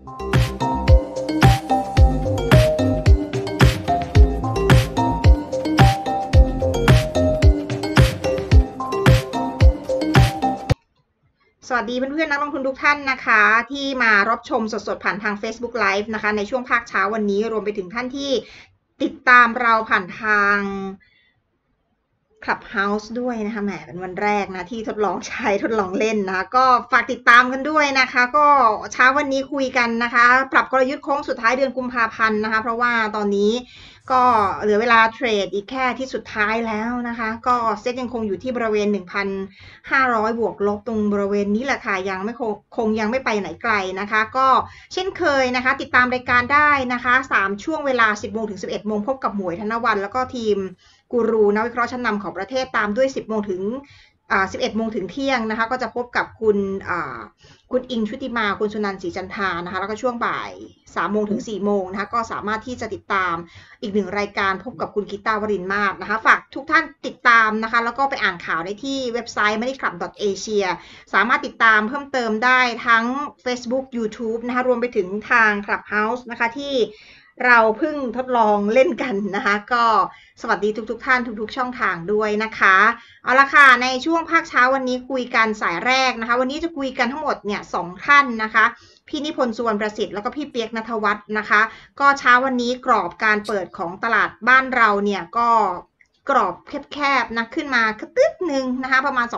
สวัสดีเพื่อนๆนักลงทุนทุกท่านนะคะที่มารับชมสดๆผ่านทาง Facebook Live นะคะในช่วงภาคเช้าวันนี้รวมไปถึงท่านที่ติดตามเราผ่านทาง Clubhouse ด้วยนะคะแหมเป็นวันแรกนะที่ทดลองใช้ทดลองเล่นนะคะก็ฝากติดตามกันด้วยนะคะก็เช้าวันนี้คุยกันนะคะปรับกลยุทธ์โค้งสุดท้ายเดือนกุมภาพันธ์นะคะเพราะว่าตอนนี้ก็เหลือเวลาเทรดอีกแค่ที่สุดท้ายแล้วนะคะก็เซ็ตยังคงอยู่ที่บริเวณ 1,500 บวกลบตรงบริเวณนี้แหละค่ะยังไม่คงยังไม่ไปไหนไกลนะคะก็เช่นเคยนะคะติดตามรายการได้นะคะ3ช่วงเวลา 10 โมงถึง 11 โมงพบกับหมวยธนวรรณแล้วก็ทีมกูรูนักวิเคราะห์ชั้นนำของประเทศตามด้วย 10 โมงถึง11 โมงถึงเที่ยงนะคะก็จะพบกับคุณอิงชุติมาคุณสุนันท์ศรีจันทานะคะแล้วก็ช่วงบ่าย 3 โมงถึง 4 โมงนะคะก็สามารถที่จะติดตามอีกหนึ่งรายการพบกับคุณกีตาร์วรินทร์มาศนะคะฝากทุกท่านติดตามนะคะแล้วก็ไปอ่านข่าวได้ที่เว็บไซต์ moneyclub.asia สามารถติดตามเพิ่มเติมได้ทั้ง Facebook YouTube นะคะรวมไปถึงทาง Clubhouse นะคะที่เราเพิ่งทดลองเล่นกันนะคะก็สวัสดีทุกท่านทุกช่องทางด้วยนะคะเอาละค่ะในช่วงภาคเช้าวันนี้คุยกันสายแรกนะคะวันนี้จะคุยกันทั้งหมดเนี่ย2ท่านนะคะพี่นิพนธ์สุวรรณประสิทธิ์แล้วก็พี่เปียกณัฐวัฒน์นะคะก็เช้าวันนี้กรอบการเปิดของตลาดบ้านเราเนี่ยก็กรอบแคบๆนะขึ้นมากระตึ๊ดนึงนะคะประมาณ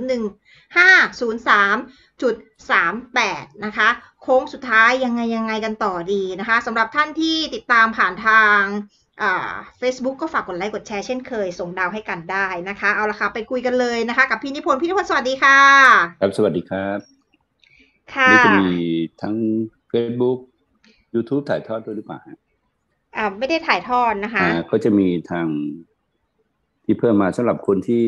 23.1503.38 นะคะโค้งสุดท้ายยังไงกันต่อดีนะคะสำหรับท่านที่ติดตามผ่านทางFacebook ก็ฝากกดไลค์กดแชร์เช่นเคยส่งดาวให้กันได้นะคะเอาละค่ะไปคุยกันเลยนะคะกับพี่นิพนธ์สวัสดีค่ะครับสวัสดีครับค่ะนี่จะมีทั้ง Facebook YouTube ถ่ายทอดด้วยหรือเปล่าไม่ได้ถ่ายทอดนะคะก็จะมีทางที่เพิ่มมาสำหรับคนที่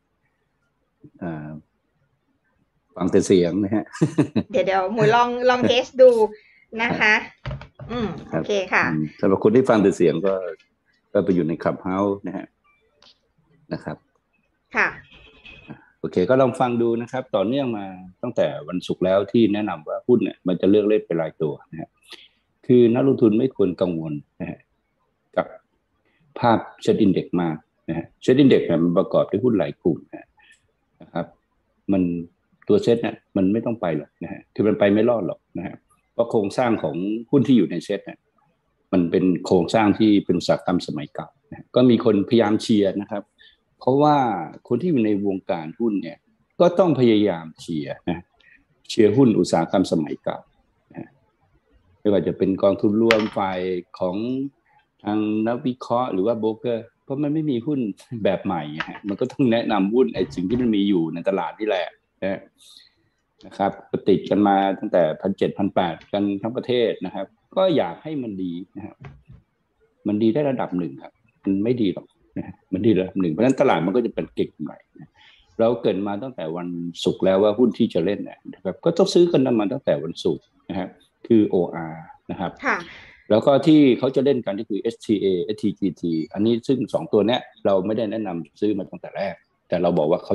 ฟังแต่เสียงนะฮะเดี๋ยวหมวยลองเทสดูนะคะโอเคค่ะสำหรับคนที่ฟังแต่เสียงก็ไปอยู่ใน Clubhouse นะครับค่ะโอเคก็ลองฟังดูนะครับต่อเนื่องมาตั้งแต่วันศุกร์แล้วที่แนะนำว่าหุ้นเนี่ยมันจะเลือกเล่นเป็นรายตัวนะฮะคือนักลงทุนไม่ควรกังวลนะฮะกับภาพเซ็ตอินเด็กซ์มากนะฮะเซ็ตอินเด็กซ์มันประกอบด้วยหุ้นหลายกลุ่มนะครับมันตัวเซ็ตเนี่ยมันไม่ต้องไปหรอกนะฮะคือมันไปไม่รอดหรอกนะฮะเพราะโครงสร้างของหุ้นที่อยู่ในเซ็ตเนี่ยมันเป็นโครงสร้างที่เป็นอุตสาหกรรมสมัยเก่านะก็มีคนพยายามเชียร์นะครับเพราะว่าคนที่อยู่ในวงการหุ้นเนี่ยก็ต้องพยายามเชียร์หุ้นอุตสาหกรรมสมัยเก่านะไม่ว่าจะเป็นกองทุนรวมฝ่ายของทางนักวิเคราะห์หรือว่าโบรกเกอร์เพราะมันไม่มีหุ้นแบบใหม่มันก็ต้องแนะนำหุ้นไอ้สิ่งที่มันมีอยู่ในตลาดนี่แหละนะครับก็ติดกันมาตั้งแต่1,700 1,800กันทั้งประเทศนะครับก็อยากให้มันดีนะครับมันดีได้ระดับหนึ่งครับมันไม่ดีหรอกนะมันดีระดับหนึ่งเพราะฉะนั้นตลาดมันก็จะเป็นเก็งกำไรเราเกิดมาตั้งแต่วันศุกร์แล้วว่าหุ้นที่จะเล่นนะครับก็ต้องซื้อกันมาตั้งแต่วันศุกร์นะครับคือ OR นะครับแล้วก็ที่เขาจะเล่นกันก็คือ STA STGT อันนี้ซึ่ง2ตัวเนี้ยเราไม่ได้แนะนำซื้อมาตั้งแต่แรกแต่เราบอกว่าเขา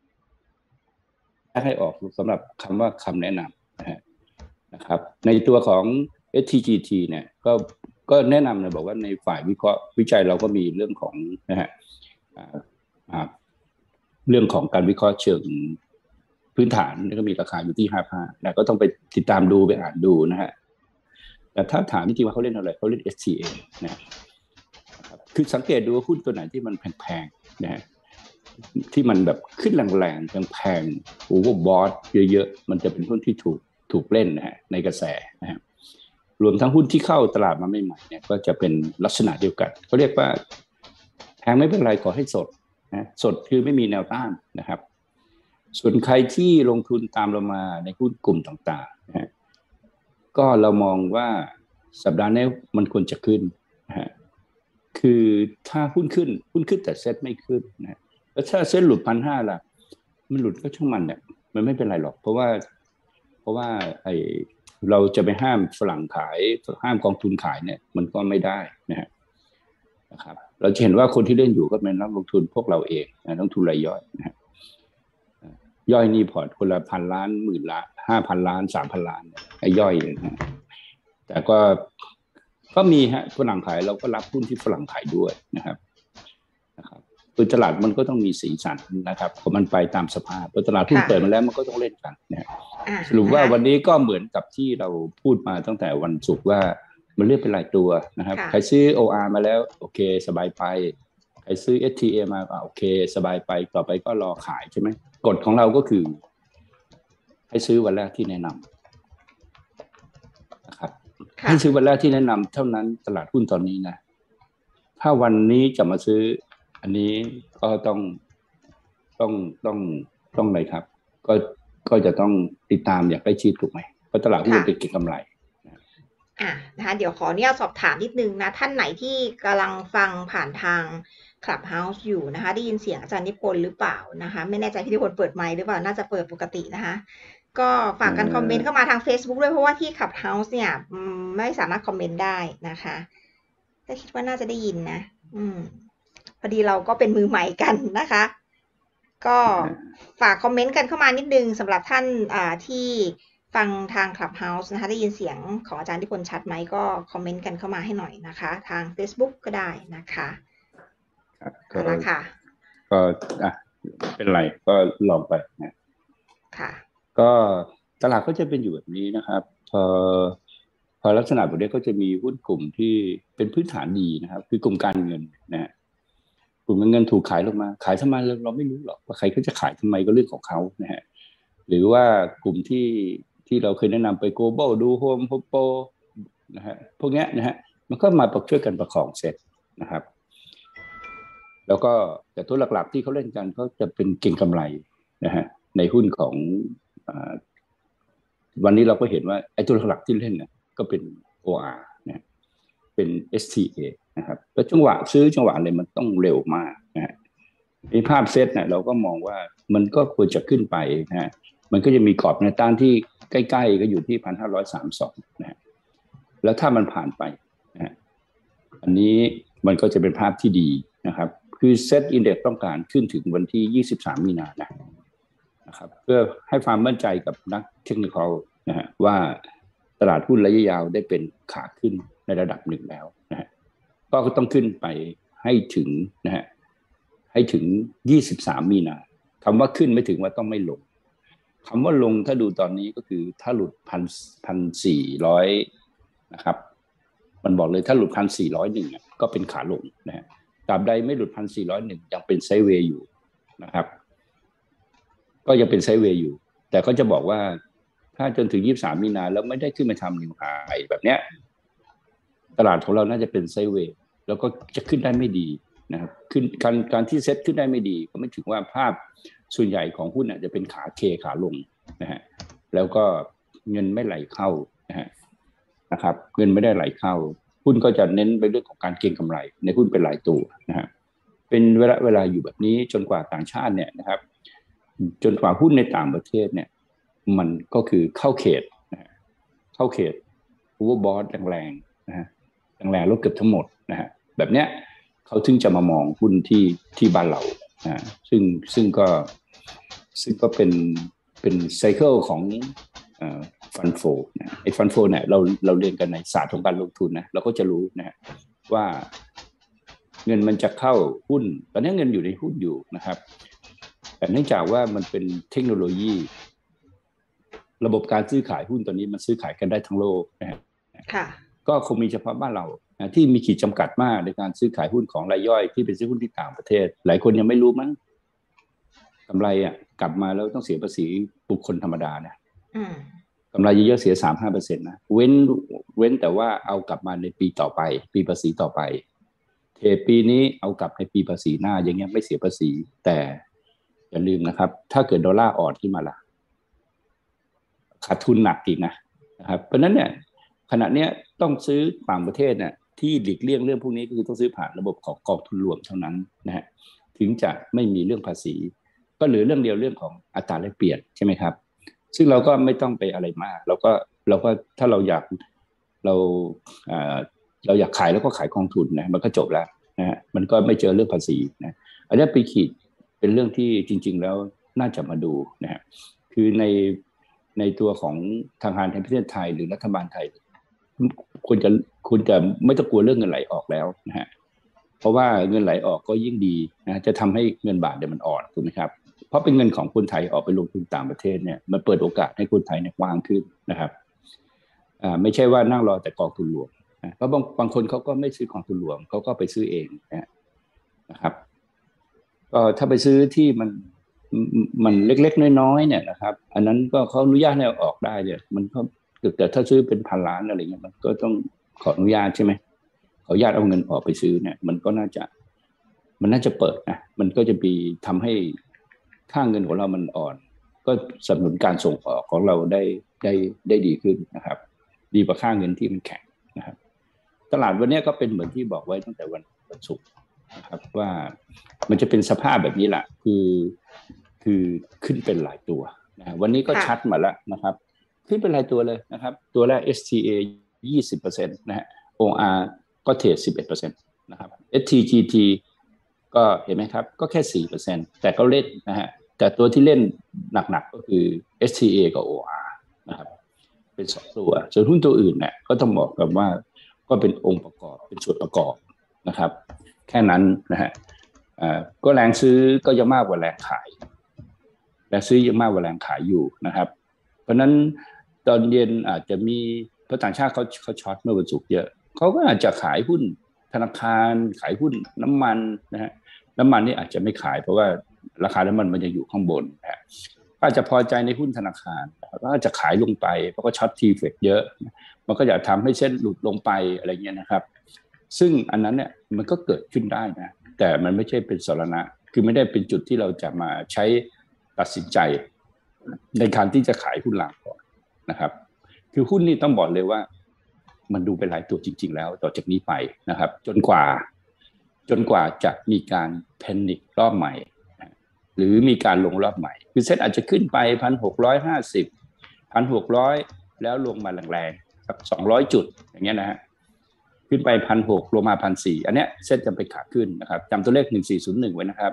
ให้ออกสำหรับคำแนะนำนะครับในตัวของ STGT เนี่ยก็แนะนำนะบอกว่าในฝ่ายวิเคราะห์วิจัยเราก็มีเรื่องของเรื่องของการวิเคราะห์เชิงพื้นฐานก็มีราคาอยู่ที่5,500นะก็ต้องไปติดตามดูไปอ่านดูนะฮะแต่ถ้าถามจริงๆว่าเขาเล่นอะไรเขาเล่น STA นะครับคือสังเกตดูว่าหุ้นตัวไหนที่มันแพงๆนะฮะที่มันแบบขึ้นแรงๆแพงๆโอเวอร์บอทเยอะๆมันจะเป็นหุ้นที่ถูกเล่นนะฮะในกระแสนะฮะรวมทั้งหุ้นที่เข้าตลาดมาใหม่ๆเนี่ยก็จะเป็นลักษณะเดียวกันเขาเรียกว่าแพงไม่เป็นไรขอให้สดนะสดคือไม่มีแนวต้านนะครับส่วนใครที่ลงทุนตามเรามาในหุ้นกลุ่มต่างๆนะฮะก็เรามองว่าสัปดาห์นี้มันควรจะขึ้นนะฮะคือถ้าหุ้นขึ้นแต่เซ็ตไม่ขึ้นนะแล้วถ้าเซ็ตหลุด 1,500 ล่ะมันหลุดก็ช่างมันเนี่ยมันไม่เป็นไรหรอกเพราะว่าเราจะไปห้ามฝรั่งขายห้ามกองทุนขายเนี่ยมันก็ไม่ได้นะครับเราจะเห็นว่าคนที่เล่นอยู่ก็เป็นนักลงทุนพวกเราเองนักลงทุนรายย่อยนะย่อยนี่พอร์ตคนละ1,000 ล้าน10,000 ล้าน5,000 ล้าน3,000 ล้านไอ้ย่อยนะแต่ก็มีฮะฝรั่งขายเราก็รับหุ้นที่ฝรั่งขายด้วยนะครับคือตลาดมันก็ต้องมีสีสันนะครับเพราะมันไปตามสภาพพอตลาดหุ้นเปิดมาแล้วมันก็ต้องเล่นกันนะสรุปว่าวันนี้ก็เหมือนกับที่เราพูดมาตั้งแต่วันศุกร์ว่ามันเลือกเป็นรายตัวนะครับใครซื้อ OR มาแล้วโอเคสบายไปใครซื้อ STA มาโอเคสบายไปต่อไปก็รอขายใช่ไหมกฎของเราก็คือให้ซื้อวันแรกที่แนะนำนะครับให้ซื้อวันแรกที่แนะนำเท่านั้นตลาดหุ้นตอนนี้นะถ้าวันนี้จะมาซื้ออันนี้ก็ต้องอะไรครับก็จะต้องติดตามอย่างใกล้ชิดถูกไหมเพราะตลาดหุ้นเป็นเก็งกำไรนะคะเดี๋ยวขอเนี่ยสอบถามนิดนึงนะท่านไหนที่กำลังฟังผ่านทาง Clubhouse อยู่นะคะได้ยินเสียงอาจารย์นิพนธ์หรือเปล่านะคะไม่แน่ใจพี่นิพนธ์เปิดไมค์หรือเปล่าน่าจะเปิดปกตินะคะก็ฝากกันคอมเมนต์เข้ามาทาง Facebook ด้วยเพราะว่าที่ Clubhouse เนี่ยไม่สามารถคอมเมนต์ได้นะคะก็คิดว่าน่าจะได้ยินนะพอดีเราก็เป็นมือใหม่กันนะคะก็ฝากคอมเมนต์กันเข้ามานิดนึงสำหรับท่านที่ฟังทาง Clubhouse นะคะได้ยินเสียงของอาจารย์นิพนธ์ชัดไหมก็คอมเมนต์กันเข้ามาให้หน่อยนะคะทาง Facebook ก็ได้นะคะก็แล้วค่ะก็เป็นไรก็ลองไปนะค่ะก็ตลาดก็จะเป็นอยู่แบบนี้นะครับพอลักษณะแบบนี้ก็จะมีหุ้นกลุ่มที่เป็นพื้นฐานดีนะครับคือกลุ่มการเงินนะฮะกลุ่มเงินถูกขายลงมาขายทำไมเราไม่รู้หรอกว่าใครเขาจะขายทำไมก็เรื่องของเขานะฮะหรือว่ากลุ่มที่เราเคยแนะนำไป Global ดู Home Hoppo นะฮะพวกนี้นะฮะมันก็มาช่วยกันประคองเซ็ตนะครับแล้วก็แต่ตัวหลักๆที่เขาเล่นกันก็จะเป็นเก็งกำไรนะฮะในหุ้นของวันนี้เราก็เห็นว่าไอ้ตัวหลักๆที่เล่นเนี่ยก็เป็น OR นะเป็น STA นะครับแล้วจังหวะซื้อจังหวะอะไรมันต้องเร็วมากนะฮะในภาพเซตเนี่ยเราก็มองว่ามันก็ควรจะขึ้นไปนะฮะมันก็จะมีกรอบแนวต้านที่ใกล้ๆก็อยู่ที่ 1,532 นะฮะแล้วถ้ามันผ่านไปนะฮะอันนี้มันก็จะเป็นภาพที่ดีนะครับคือเซตอินเด็กซ์ต้องการขึ้นถึงวันที่23 มีนานะครับเพื่อให้ความมั่นใจกับนักเทคนิคอลนะฮะว่าตลาดหุ้นระยะยาวได้เป็นขาขึ้นในระดับหนึ่งแล้วนะฮะก็ต้องขึ้นไปให้ถึงนะฮะให้ถึง23 มีนาคำว่าขึ้นไม่ถึงว่าต้องไม่ลงคำว่าลงถ้าดูตอนนี้ก็คือถ้าหลุด1,400นะครับมันบอกเลยถ้าหลุด1,401ก็เป็นขาลงนะฮะตราบใดไม่หลุด1,401ยังเป็นไซด์เวย์อยู่นะครับก็ยังเป็นไซด์เวย์อยู่แต่ก็จะบอกว่าถ้าจนถึง23 มีนาแล้วไม่ได้ขึ้นมาทำนิวไฮแบบเนี้ยตลาดของเราน่าจะเป็นไซด์เวย์แล้วก็จะขึ้นได้ไม่ดีนะครับขึ้นการที่เซ็ตขึ้นได้ไม่ดีก็ไม่ถึงว่าภาพส่วนใหญ่ของหุ้นจะเป็นขาเคขาลงนะฮะแล้วก็เงินไม่ไหลเข้านะครับเงินไม่ได้ไหลเข้าหุ้นก็จะเน้นไปเรื่องของการเก็งกำไรในหุ้นเป็นรายตัวนะฮะเป็นเวลาอยู่แบบนี้จนกว่าต่างชาติเนี่ยนะครับจนกว่าหุ้นในต่างประเทศเนี่ยมันก็คือเข้าเขตโอเวอร์บอทแรงๆนะฮะแรงๆลดเกือบทั้งหมดนะฮะแบบเนี้ยเขาถึงจะมามองหุ้นที่บ้านเราซึ่งก็เป็นไซเคิลของฟันโฟนะไอ้ฟันโฟเนี่ยเราเรียนกันในศาสตร์ของการลงทุนนะเราก็จะรู้นะฮะว่าเงินมันจะเข้าหุ้นตอนนี้เงินอยู่ในหุ้นอยู่นะครับแต่เนื่องจากว่ามันเป็นเทคโนโลยีระบบการซื้อขายหุ้นตอนนี้มันซื้อขายกันได้ทั้งโลกนะฮะก็คงมีเฉพาะบ้านเราที่มีขีดจำกัดมากในการซื้อขายหุ้นของรายย่อยที่เป็นซื้อหุ้นที่ต่างประเทศหลายคนยังไม่รู้มั้งกำไรกลับมาแล้วต้องเสียภาษีบุคคลธรรมดานะกำไรเยอะๆเสีย 3-5% นะเว้นแต่ว่าเอากลับมาในปีต่อไปปีภาษีต่อไปเทปีนี้เอากลับในปีภาษีหน้าอย่างเงี้ยไม่เสียภาษีแต่อย่าลืมนะครับถ้าเกิดดอลลาร์อ่อนขึ้นมาล่ะขาดทุนหนักอีกนะครับเพราะนั้นเนี่ยขณะเนี้ยต้องซื้อต่างประเทศเนี่ยที่หลีกเลี่ยงเรื่องพวกนี้ก็คือต้องซื้อผ่านระบบของกองทุนรวมเท่านั้นนะฮะถึงจะไม่มีเรื่องภาษีก็เหลือเรื่องเดียวเรื่องของอัตราแลกเปลี่ยนใช่ไหมครับซึ่งเราก็ไม่ต้องไปอะไรมากเราก็ถ้าเราอยากขายแล้วก็ขายกองทุนนะมันก็จบแล้วนะฮะมันก็ไม่เจอเรื่องภาษีนะอันนี้ไปขีดเป็นเรื่องที่จริงๆแล้วน่าจะมาดูนะฮะคือในตัวของทางการแห่งประเทศไทยหรือรัฐบาลไทยคุณจะคุณจะไม่ต้องกลัวเรื่องเงินไหลออกแล้วนะฮะเพราะว่าเงินไหลออกก็ยิ่งดีนะจะทำให้เงินบาทเนี่ยมันอ่อนถูกไหมครับเพราะเป็นเงินของคนไทยออกไปลงทุนต่างประเทศเนี่ยมันเปิดโอกาสให้คนไทยเนี่ยกว้างขึ้นนะครับไม่ใช่ว่านั่งรอแต่กองทุนรวมนะเพราะบางคนเขาก็ไม่ซื้อกองทุนรวมเขาก็ไปซื้อเองนะครับก็ถ้าไปซื้อที่มันเล็กๆน้อยๆเนี่ยนะครับอันนั้นก็เขาอนุญาตให้ออกได้เนี่ยมันก็แต่ถ้าซื้อเป็นพันล้านอะไรเงี้ยมันก็ต้องขออนุญาตใช่ไหมขออนุญาตเอาเงินออกไปซื้อเนี่ยมันน่าจะเปิดนะมันก็จะมีทำให้ค่าเงินของเรามันอ่อนก็สนับสนุนการส่งออกของเราได้ดีขึ้นนะครับดีกว่าค่าเงินที่มันแข็งนะครับตลาดวันนี้ก็เป็นเหมือนที่บอกไว้ตั้งแต่วันศุกร์นะครับว่ามันจะเป็นสภาพแบบนี้แหละคือขึ้นเป็นหลายตัวนะวันนี้ก็ชัดมาแล้วนะครับขึ้นเป็นรายตัวเลยนะครับตัวแรก STA 20%นะฮะ OR ก็เทรด 11% นะครับ STGT ก็เห็นไหมครับก็แค่ 4% แต่ก็เล่นนะฮะแต่ตัวที่เล่นหนักๆก็คือ STA กับ OR นะครับเป็น2ตัวส่วนหุ้นตัวอื่นเนี่ยก็ต้องบอกกับว่าก็เป็นองค์ประกอบเป็นส่วนประกอบนะครับแค่นั้นนะฮะก็แรงซื้อก็จะมากกว่าแรงขายแรงซื้อยังมากกว่าแรงขายอยู่นะครับเพราะนั้นตอนเย็นอาจจะมีเพราะต่างชาติเขาช็อตเมื่อวันศุกร์เยอะเขาก็อาจจะขายหุ้นธนาคารขายหุ้นน้ำมันนะฮะน้ำมันนี่อาจจะไม่ขายเพราะว่าราคาน้ำมันจะอยู่ข้างบนนะฮะก็อาจจะพอใจในหุ้นธนาคารก็อาจจะขายลงไปเพราะก็ช็อตทีเฟกเยอะมันก็จะทำให้เส้นหลุดลงไปอะไรเงี้ยนะครับซึ่งอันนั้นเนี่ยมันก็เกิดขึ้นได้นะแต่มันไม่ใช่เป็นสรณะคือไม่ได้เป็นจุดที่เราจะมาใช้ตัดสินใจในการที่จะขายหุ้นหลักก่อนนะครับคือหุ้นนี่ต้องบอกเลยว่ามันดูเป็นรายตัวจริงๆแล้วต่อจากนี้ไปนะครับจนกว่าจะมีการแพนิครอบใหม่หรือมีการลงรอบใหม่คือเซ็ตอาจจะขึ้นไป 1,650 1,600 แล้วลงมาแรงๆครับ200จุดอย่างเงี้ยนะฮะขึ้นไป 1,600 ลงมา 1,400 อันเนี้ยเซ็ตจะไปขาขึ้นนะครับจำตัวเลข1401ไว้นะครับ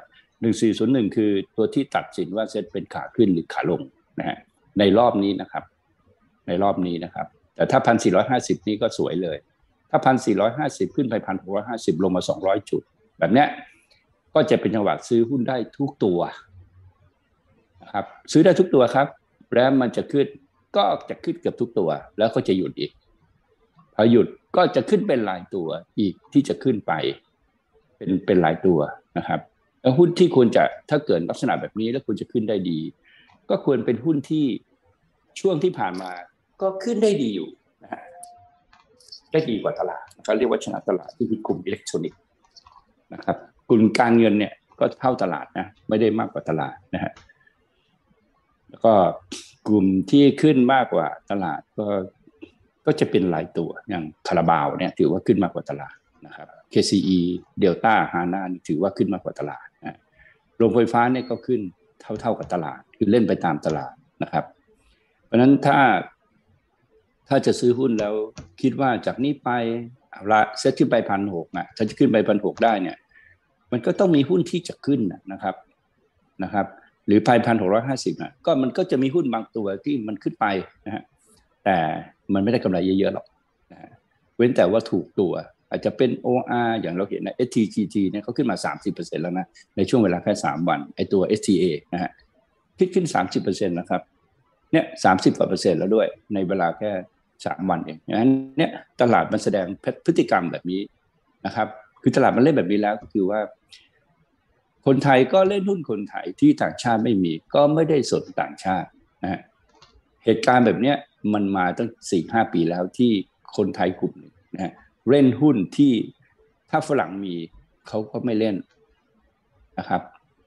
1401คือตัวที่ตัดสินว่าเซ็ตเป็นขาขึ้นหรือขาลงนะฮะในรอบนี้นะครับแต่ถ้า 1,450 นี่ก็สวยเลยถ้า 1,450 ขึ้นไป 1,650 ลงมา200จุดแบบเนี้ยก็จะเป็นจังหวะซื้อหุ้นได้ทุกตัวนะครับซื้อได้ทุกตัวครับแล้วมันจะขึ้นก็จะขึ้นเกือบทุกตัวแล้วก็จะหยุดอีกพอหยุดก็จะขึ้นเป็นรายตัวอีกที่จะขึ้นไปเป็นรายตัวนะครับแล้วหุ้นที่ควรจะถ้าเกิดลักษณะแบบนี้แล้วควรจะขึ้นได้ดีก็ควรเป็นหุ้นที่ช่วงที่ผ่านมาก็ขึ้นได้ดีอยู่นะฮะได้ดีกว่าตลาดเขาเรียกว่าชนะตลาดที่คือกลุ่มอิเล็กทรอนิกส์นะครับกลุ่มการเงินเนี่ยก็เท่าตลาดนะไม่ได้มากกว่าตลาดนะฮะแล้วก็กลุ่มที่ขึ้นมากกว่าตลาดก็จะเป็นรายตัวอย่างคาราบาวเนี่ยถือว่าขึ้นมากกว่าตลาดนะครับ KCE Delta Hana ถือว่าขึ้นมากกว่าตลาดนะโรงไฟฟ้าเนี่ยก็ขึ้นเท่ากับตลาดคือเล่นไปตามตลาดนะครับเพราะฉะนั้นถ้าจะซื้อหุ้นแล้วคิดว่าจากนี้ไปเอาละเซ็ตขึ้นไป 1,600 ถ้าจะขึ้นไป 1,600 ได้เนี่ยมันก็ต้องมีหุ้นที่จะขึ้นนะครับหรือ 1,650 ก็มันก็จะมีหุ้นบางตัวที่มันขึ้นไปนะฮะแต่มันไม่ได้กำไรเยอะๆหรอกนะฮะเว้นแต่ว่าถูกตัวอาจจะเป็น OR อย่างเราเห็นนะ STGT เนี่ยเขาขึ้นมา 30% แล้วนะในช่วงเวลาแค่3วันไอตัว STA นะฮะขึ้น 30% นะครับเนี่ย30%แล้วด้วยในเวลาแค่3วันเองงั้นเนี่ยตลาดมันแสดงพฤติกรรมแบบนี้นะครับคือตลาดมันเล่นแบบนี้แล้วก็คือว่าคนไทยก็เล่นหุ้นคนไทยที่ต่างชาติไม่มีก็ไม่ได้สนต่างชาตินะฮะเหตุการณ์แบบนี้มันมาตั้ง 4-5 ปีแล้วที่คนไทยกลุ่มนึงนะฮะเล่นหุ้นที่ถ้าฝรั่งมีเขาก็ไม่เล่นนะครับ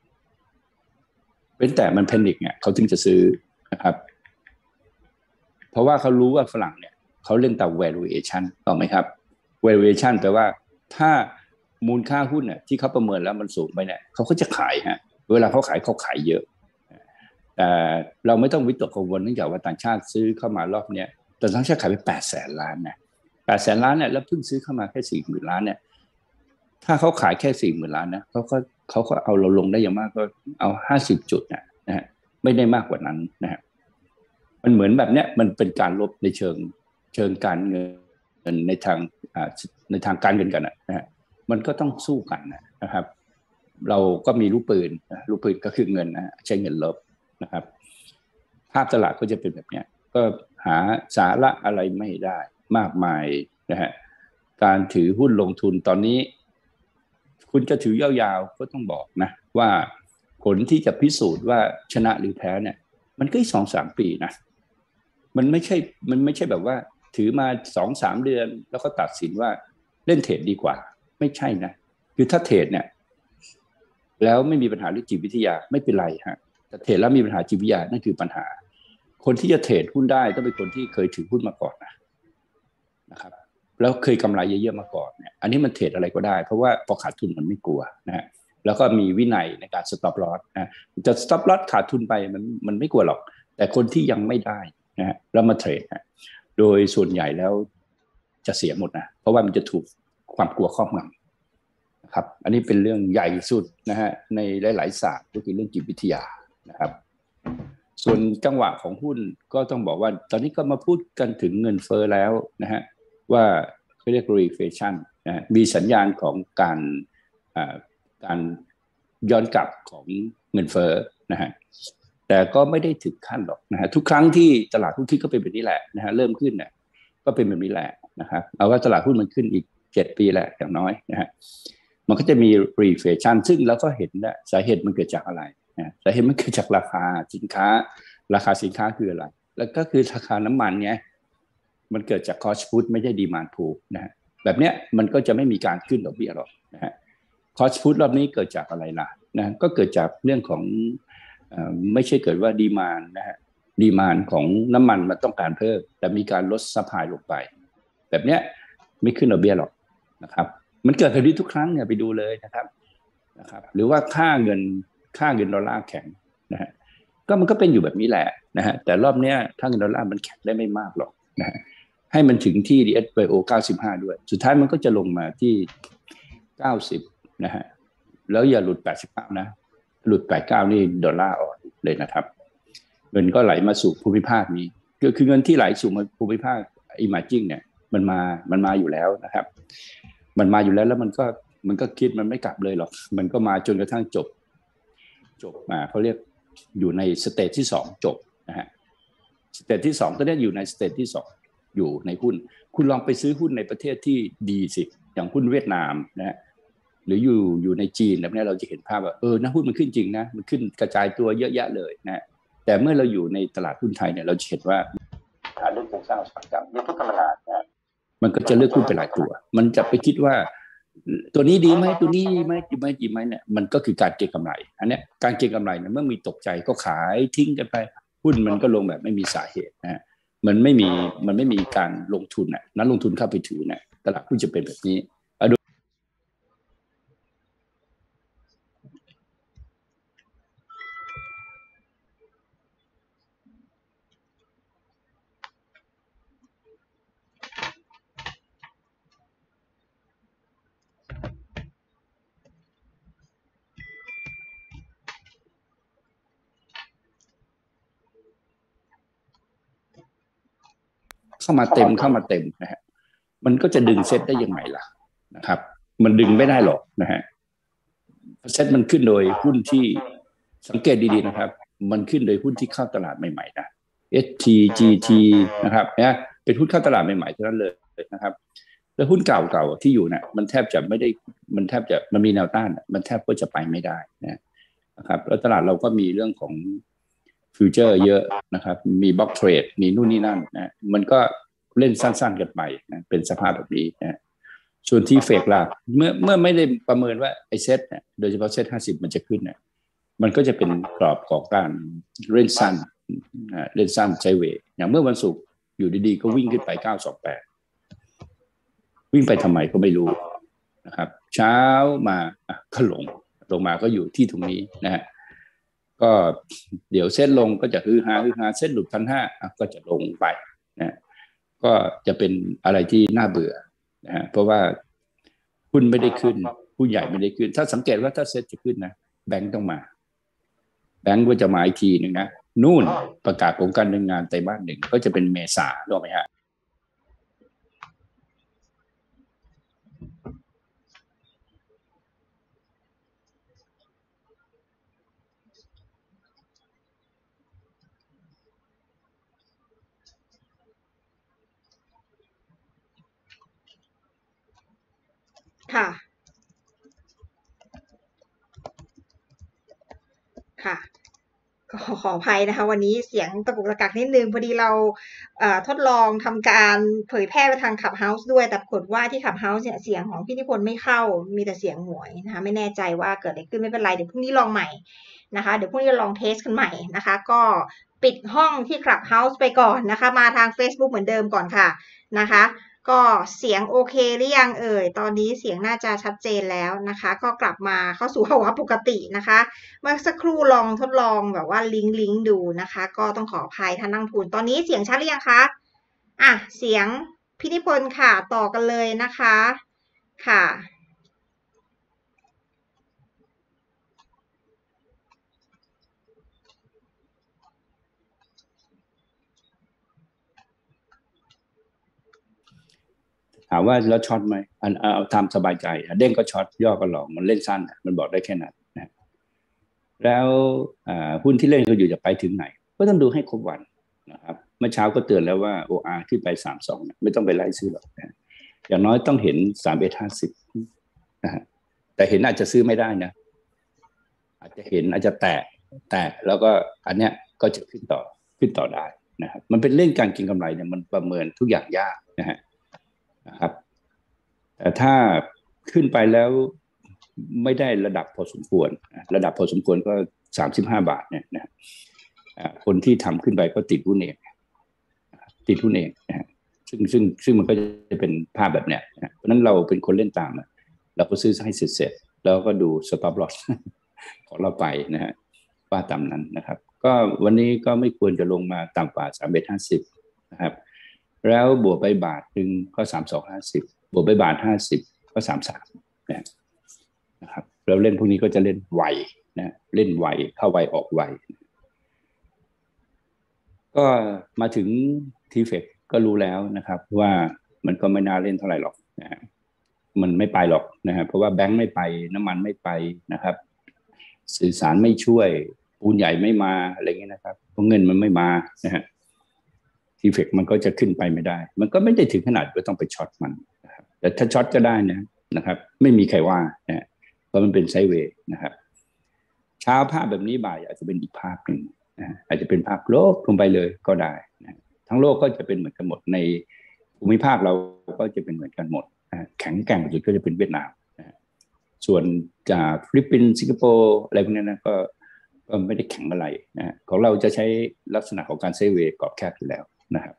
เว้นแต่มันแพนิคเนี่ยเขาถึงจะซื้อนะครับเพราะว่าเขารู้ว่าฝรั่งเนี่ยเขาเล่นตาม valuation ถูกไหมครับ valuation แปลว่าถ้ามูลค่าหุ้นเนี่ยที่เขาประเมินแล้วมันสูงไปเนี่ยเขาก็จะขายฮะเวลาเขาขายเยอะแต่เราไม่ต้องวิตกกังวลเนื่องจากว่าต่างชาติซื้อเข้ามารอบเนี้ยแต่ต่างชาติขายไป800,000 ล้านนะ800,000 ล้านเนี่ยแล้วเพิ่งซื้อเข้ามาแค่ 40,000 ล้านเนี่ยถ้าเขาขายแค่ 40,000 ล้านนะเขาก็เอาเราลงได้อย่างมากก็เอา50 จุดนะฮะไม่ได้มากกว่านั้นนะฮะมันเหมือนแบบเนี้ยมันเป็นการลบในเชิงการเงินในทางในทางการเงินกันนะฮะมันก็ต้องสู้กันนะครับเราก็มีลูกปืนก็คือเงินนะใช้เงินลบนะครับภาพตลาดก็จะเป็นแบบนี้ก็หาสาระอะไรไม่ได้มากมายนะฮะการถือหุ้นลงทุนตอนนี้คุณจะถือยาวๆก็ต้องบอกนะว่าผลที่จะพิสูจน์ว่าชนะหรือแพ้เนี่ยมันก็อีก 2-3 ปีนะมันไม่ใช่แบบว่าถือมา 2-3 เดือนแล้วก็ตัดสินว่าเล่นเทรดดีกว่าไม่ใช่นะคือถ้าเทรดเนี่ยแล้วไม่มีปัญหาเรื่องจิตวิทยาไม่เป็นไรฮะแต่เทรดแล้วมีปัญหาจิตวิทยานั่นคือปัญหาคนที่จะเทรดหุ้นได้ต้องเป็นคนที่เคยถือหุ้นมาก่อนนะครับแล้วเคยกำไรเยอะๆมาก่อนเนี่ยอันนี้มันเทรดอะไรก็ได้เพราะว่าพอขาดทุนมันไม่กลัวนะฮะแล้วก็มีวินัยในการ stop loss นะจะ stop loss ขาดทุนไปมันไม่กลัวหรอกแต่คนที่ยังไม่ได้นะฮะแล้วมาเทรดนะโดยส่วนใหญ่แล้วจะเสียหมดนะเพราะว่ามันจะถูกความกลัวครอบงำนะครับอันนี้เป็นเรื่องใหญ่สุดนะฮะในหลายๆศาสตร์ก็คือเรื่องจิตวิทยานะครับส่วนจังหวะของหุ้นก็ต้องบอกว่าตอนนี้ก็มาพูดกันถึงเงินเฟ้อแล้วนะฮะว่าเขาเรียก reflation นะมีสัญญาณของการย้อนกลับของเงินเฟ้อนะฮะแต่ก็ไม่ได้ถึงขั้นหรอกนะฮะทุกครั้งที่ตลาดหุ้นขึ้นก็เป็นแบบนี้แหละนะฮะเริ่มขึ้นเนี่ยก็เป็นแบบนี้แหละนะครับเอาว่าตลาดหุ้นมันขึ้นอีก7 ปีแหละอย่างน้อยนะฮะมันก็จะมี reflation ซึ่งเราก็เห็นแล้วสาเหตุมันเกิดจากอะไรนะสาเหตุมันเกิดจากราคาสินค้าคืออะไรแล้วก็คือราคาน้ำมันไงมันเกิดจาก cost push ไม่ใช่ demand pull นะฮะแบบเนี้ยมันก็จะไม่มีการขึ้นดอกเบี้ยหรอกนะฮะ cost push รอบนี้เกิดจากอะไรล่ะนะก็เกิดจากเรื่องของไม่ใช่เกิดว่าดีมานด์นะฮะดีมานด์ของน้ำมันมันต้องการเพิ่มแต่มีการลดซัพพลายลงไปแบบเนี้ยไม่ขึ้นดอกเบี้ยหรอกนะครับมันเกิดแบบนี้ทุกครั้งเนี่ยไปดูเลยนะครับหรือว่าค่าเงินดอลลาร์แข็งนะฮะก็มันก็เป็นอยู่แบบนี้แหละนะฮะแต่รอบเนี้ยค่าเงินดอลลาร์มันแข็งได้ไม่มากหรอกนะฮะให้มันถึงที่ DXY 95ด้วยสุดท้ายมันก็จะลงมาที่90นะฮะแล้วอย่าหลุด89นะหลุด89นี่ดอลลาร์อ่อนเลยนะครับเงินก็ไหลมาสู่ภูมิภาคนี้คือเงินที่ไหลสู่ภูมิภาค emerging เนี่ยมันมาอยู่แล้วนะครับมันมาอยู่แล้วแล้วมันก็คิดมันไม่กลับเลยหรอกมันก็มาจนกระทั่งจบมาเขาเรียกอยู่ในสเตจที่2จบนะฮะสเตจที่2ตอนนี้อยู่ในสเตจที่2อยู่ในหุ้นคุณลองไปซื้อหุ้นในประเทศที่ดีสิอย่างหุ้นเวียดนามนะฮะหรืออยู่ในจีนแบบนี้เราจะเห็นภาพว่านะหุ้นมันขึ้นจริงนะมันขึ้นกระจายตัวเยอะแยะเลยนะแต่เมื่อเราอยู่ในตลาดหุ้นไทยเนี่ยเราจะเห็นว่าเรื่องโครงสร้างอุตสาหกรรมเนี่ยทุกธรรมดานะมันก็จะเลือกหุ้นไปหลายตัวมันจะไปคิดว่าตัวนี้ดีไหมตัวนี้ดีไหมเนี่ยมันก็คือการเก็งกำไรอันนี้การเก็งกำไรเนี่ยเมื่อมีตกใจก็ขายทิ้งกันไปหุ้นมันก็ลงแบบไม่มีสาเหตุนะมันไม่มีการลงทุนน่ะนักลงทุนเข้าไปถือน่ะตลาดหุ้นจะเป็นแบบนี้เข้ามาเต็มนะฮะมันก็จะดึงเซ็ตได้ยังไงล่ะนะครับมันดึงไม่ได้หรอกนะฮะเซ็ตมันขึ้นโดยหุ้นที่สังเกตดีๆนะครับมันขึ้นโดยหุ้นที่เข้าตลาดใหม่ๆนะ ST GT นะครับเนี่ยเป็นหุ้นเข้าตลาดใหม่ๆเท่านั้นเลยนะครับแล้วหุ้นเก่าๆที่อยู่เนี่ยมันแทบจะมันมีแนวต้านมันแทบก็จะไปไม่ได้นะครับแล้วตลาดเราก็มีเรื่องของฟิวเจอร์เยอะนะครับมีบล็อกเทรดมีนู่นนี่นั่นนะมันก็เล่นสั้นๆกันไปนะเป็นสภาพแบบนี้นะส่วนที่เฟกล่ะเมื่อไม่ได้ประเมินว่าไอ้เซ็ตเนี่ยโดยเฉพาะเซ็ต50มันจะขึ้นเนี่ยมันก็จะเป็นกรอบของการเล่นสั้นไซด์เวย์อย่างเมื่อวันศุกร์อยู่ดีๆก็วิ่งขึ้นไป928วิ่งไปทำไมก็ไม่รู้นะครับเช้ามาก็ลงมาก็อยู่ที่ตรงนี้นะฮะก็เดี๋ยวเส้นลงก็จะฮือฮาเส้นหลุด1,500ก็จะลงไปนะก็จะเป็นอะไรที่น่าเบื่อนะฮะเพราะว่าหุ้นไม่ได้ขึ้นผู้ใหญ่ไม่ได้ขึ้นถ้าสังเกตว่าถ้าเซ็ตจะขึ้นนะแบงก์ต้องมาแบงก์ก็จะมาอีกทีหนึ่งนะนู่นประกาศผลการดำเนินงานไตรมาส 1ก็จะเป็นเมษาถูกไหมฮะค่ะค่ะ ก็ขออภัยนะคะวันนี้เสียงตะกุกตะกักนิดนึงพอดีเราทดลองทำการเผยแพร่ไปทาง Clubhouse ด้วยแต่ปรากฏว่าที่ Clubhouse เนี่ยเสียงของพี่นิพนธ์ไม่เข้ามีแต่เสียงหมวยนะคะไม่แน่ใจว่าเกิดอะไรขึ้นไม่เป็นไรเดี๋ยวพรุ่งนี้ลองใหม่นะคะเดี๋ยวพรุ่งนี้ลองเทสกันใหม่นะคะก็ปิดห้องที่ Clubhouse ไปก่อนนะคะมาทาง Facebook เหมือนเดิมก่อนค่ะนะคะก็เสียงโอเคหรือยังเอ่ยตอนนี้เสียงน่าจะชัดเจนแล้วนะคะก็กลับมาเข้าสู่ภาวะปกตินะคะเมื่อสักครู่ลองทดลองแบบว่าลิงก์ดูนะคะก็ต้องขออภัยท่านนักทุนตอนนี้เสียงชัดหรือยังคะอ่ะเสียงพิธิพลค่ะต่อกันเลยนะคะค่ะถามว่าแล้วช็อตไหมเอาทำสบายใจเด้งก็ช็อตย่อก็หลองมันเล่นสั้นมันบอกได้แค่นั้นนะแล้วหุ้นที่เล่นก็อยู่จะไปถึงไหนก็ต้องดูให้ครบวันนะครับเมื่อเช้าก็เตือนแล้วว่า OR ขึ้นไป32ไม่ต้องไปไล่ซื้อหรอกนะอย่างน้อยต้องเห็น3150นะฮะแต่เห็นอาจจะซื้อไม่ได้นะอาจจะเห็นอาจจะแตะแล้วก็อันเนี้ยก็จะขึ้นต่อได้นะครับมันเป็นเรื่องการเก็งกำไรเนี่ยมันประเมินทุกอย่างยากนะครับแต่ถ้าขึ้นไปแล้วไม่ได้ระดับพอสมควรระดับพอสมควรก็35 บาทเนี่ยนะคนที่ทำขึ้นไปก็ติดหุ้นเองนะซึ่งมันก็จะเป็นภาพแบบเนี้ยเพราะนั้นเราเป็นคนเล่นตามเราก็ซื้อให้เสร็จแล้วก็ดู stop loss ของเราไปนะฮะว่าตามนั้นนะครับก็วันนี้ก็ไม่ควรจะลงมาต่ำกว่า3150นะครับแล้วบวกไปบาทนึงก็3250บวกไปบาท50ก็33นะครับแล้วเล่นพวกนี้ก็จะเล่นไวนะเล่นไวเข้าไวออกไวก็มาถึงทีเฟกก็รู้แล้วนะครับว่ามันก็ไม่น่าเล่นเท่าไหร่หรอกนะมันไม่ไปหรอกนะฮะเพราะว่าแบงค์ไม่ไปน้ำมันไม่ไปนะครับสื่อสารไม่ช่วยปูนใหญ่ไม่มาอะไรเงี้ยนะครับเพราะเงินมันไม่มานะฮะทีเฟกมันก็จะขึ้นไปไม่ได้มันก็ไม่ได้ถึงขนาดว่าต้องไปช็อตมันนะครับแต่ถ้าช็อตก็ได้นะครับไม่มีใครว่านะเพราะมันเป็นไซด์เวย์นะครับเช้าภาพแบบนี้บ่ายอาจจะเป็นอีกภาพหนึ่งอาจจะเป็นภาพโลกลงไปเลยก็ได้นะทั้งโลกก็จะเป็นเหมือนกันหมดในภูมิภาคเราก็จะเป็นเหมือนกันหมดแข็งแกร่งสุดก็จะเป็นเวียดนามส่วนจากฟิลิปปินส์สิงคโปร์อะไรพวกนี้นะก็ไม่ได้แข็งอะไรนะของเราจะใช้ลักษณะของการไซด์เวย์กรอบแคบอยู่แล้วนะครับ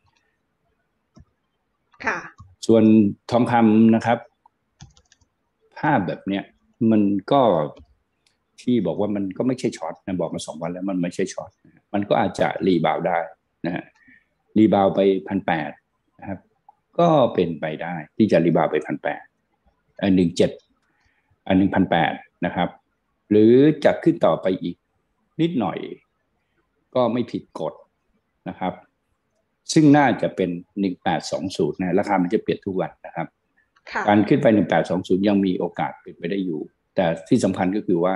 ค่ะส่วนทองคำนะครับภาพแบบเนี้ยมันก็ที่บอกว่ามันก็ไม่ใช่ช็อตนะบอกมา2 วันแล้วมันไม่ใช่ช็อตมันก็อาจจะรีบาวได้นะฮะรีบาวไป1,800นะครับก็เป็นไปได้ที่จะรีบาวไป1,800 1,800นะครับหรือจะขึ้นต่อไปอีกนิดหน่อยก็ไม่ผิดกฎนะครับซึ่งน่าจะเป็น1820นะราคามันจะเปลี่ยนทุกวันนะครับการขึ้นไป1820ยังมีโอกาสเป็นไปได้อยู่แต่ที่สำคัญก็คือว่า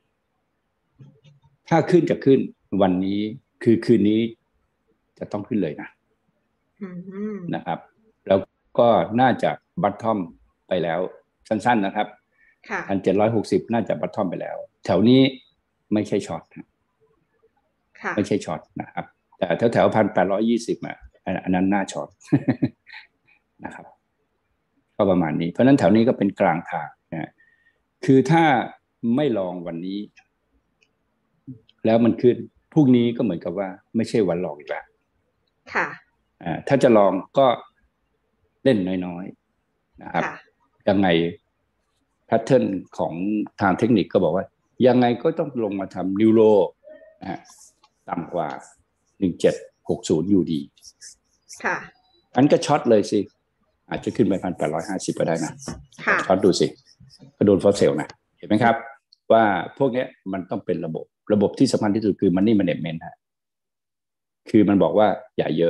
ถ้าขึ้นจะขึ้นวันนี้คือคืนนี้จะต้องขึ้นเลยนะครับแล้วก็น่าจะบัตทอมไปแล้วสั้นๆนะครับ1,760น่าจะบัตทอมไปแล้วแถวนี้ไม่ใช่ช็อตไม่ใช่ช็อตนะครับแต่แถว1,820อันนั้นน่าช็อตนะครับก็ประมาณนี้เพราะนั้นแถวนี้ก็เป็นกลางทางนะคือถ้าไม่ลองวันนี้แล้วมันขึ้นพรุ่งนี้ก็เหมือนกับว่าไม่ใช่วันลองอีกแล้วถ้าจะลองก็เล่นน้อยๆนะครับยังไงแพทเทิร์นของทางเทคนิคก็บอกว่ายังไงก็ต้องลงมาทำนิวโรต่ำกว่า1760อยู่ดีอันก็ช็อตเลยสิอาจจะขึ้นไป1,850ก็ได้นะช็อตดูสิก็โดนฟอสเซลนะเห็นไหมครับว่าพวกนี้มันต้องเป็นระบบที่สำคัญที่สุดคือ Money Management ฮะคือมันบอกว่าอย่าเยอะ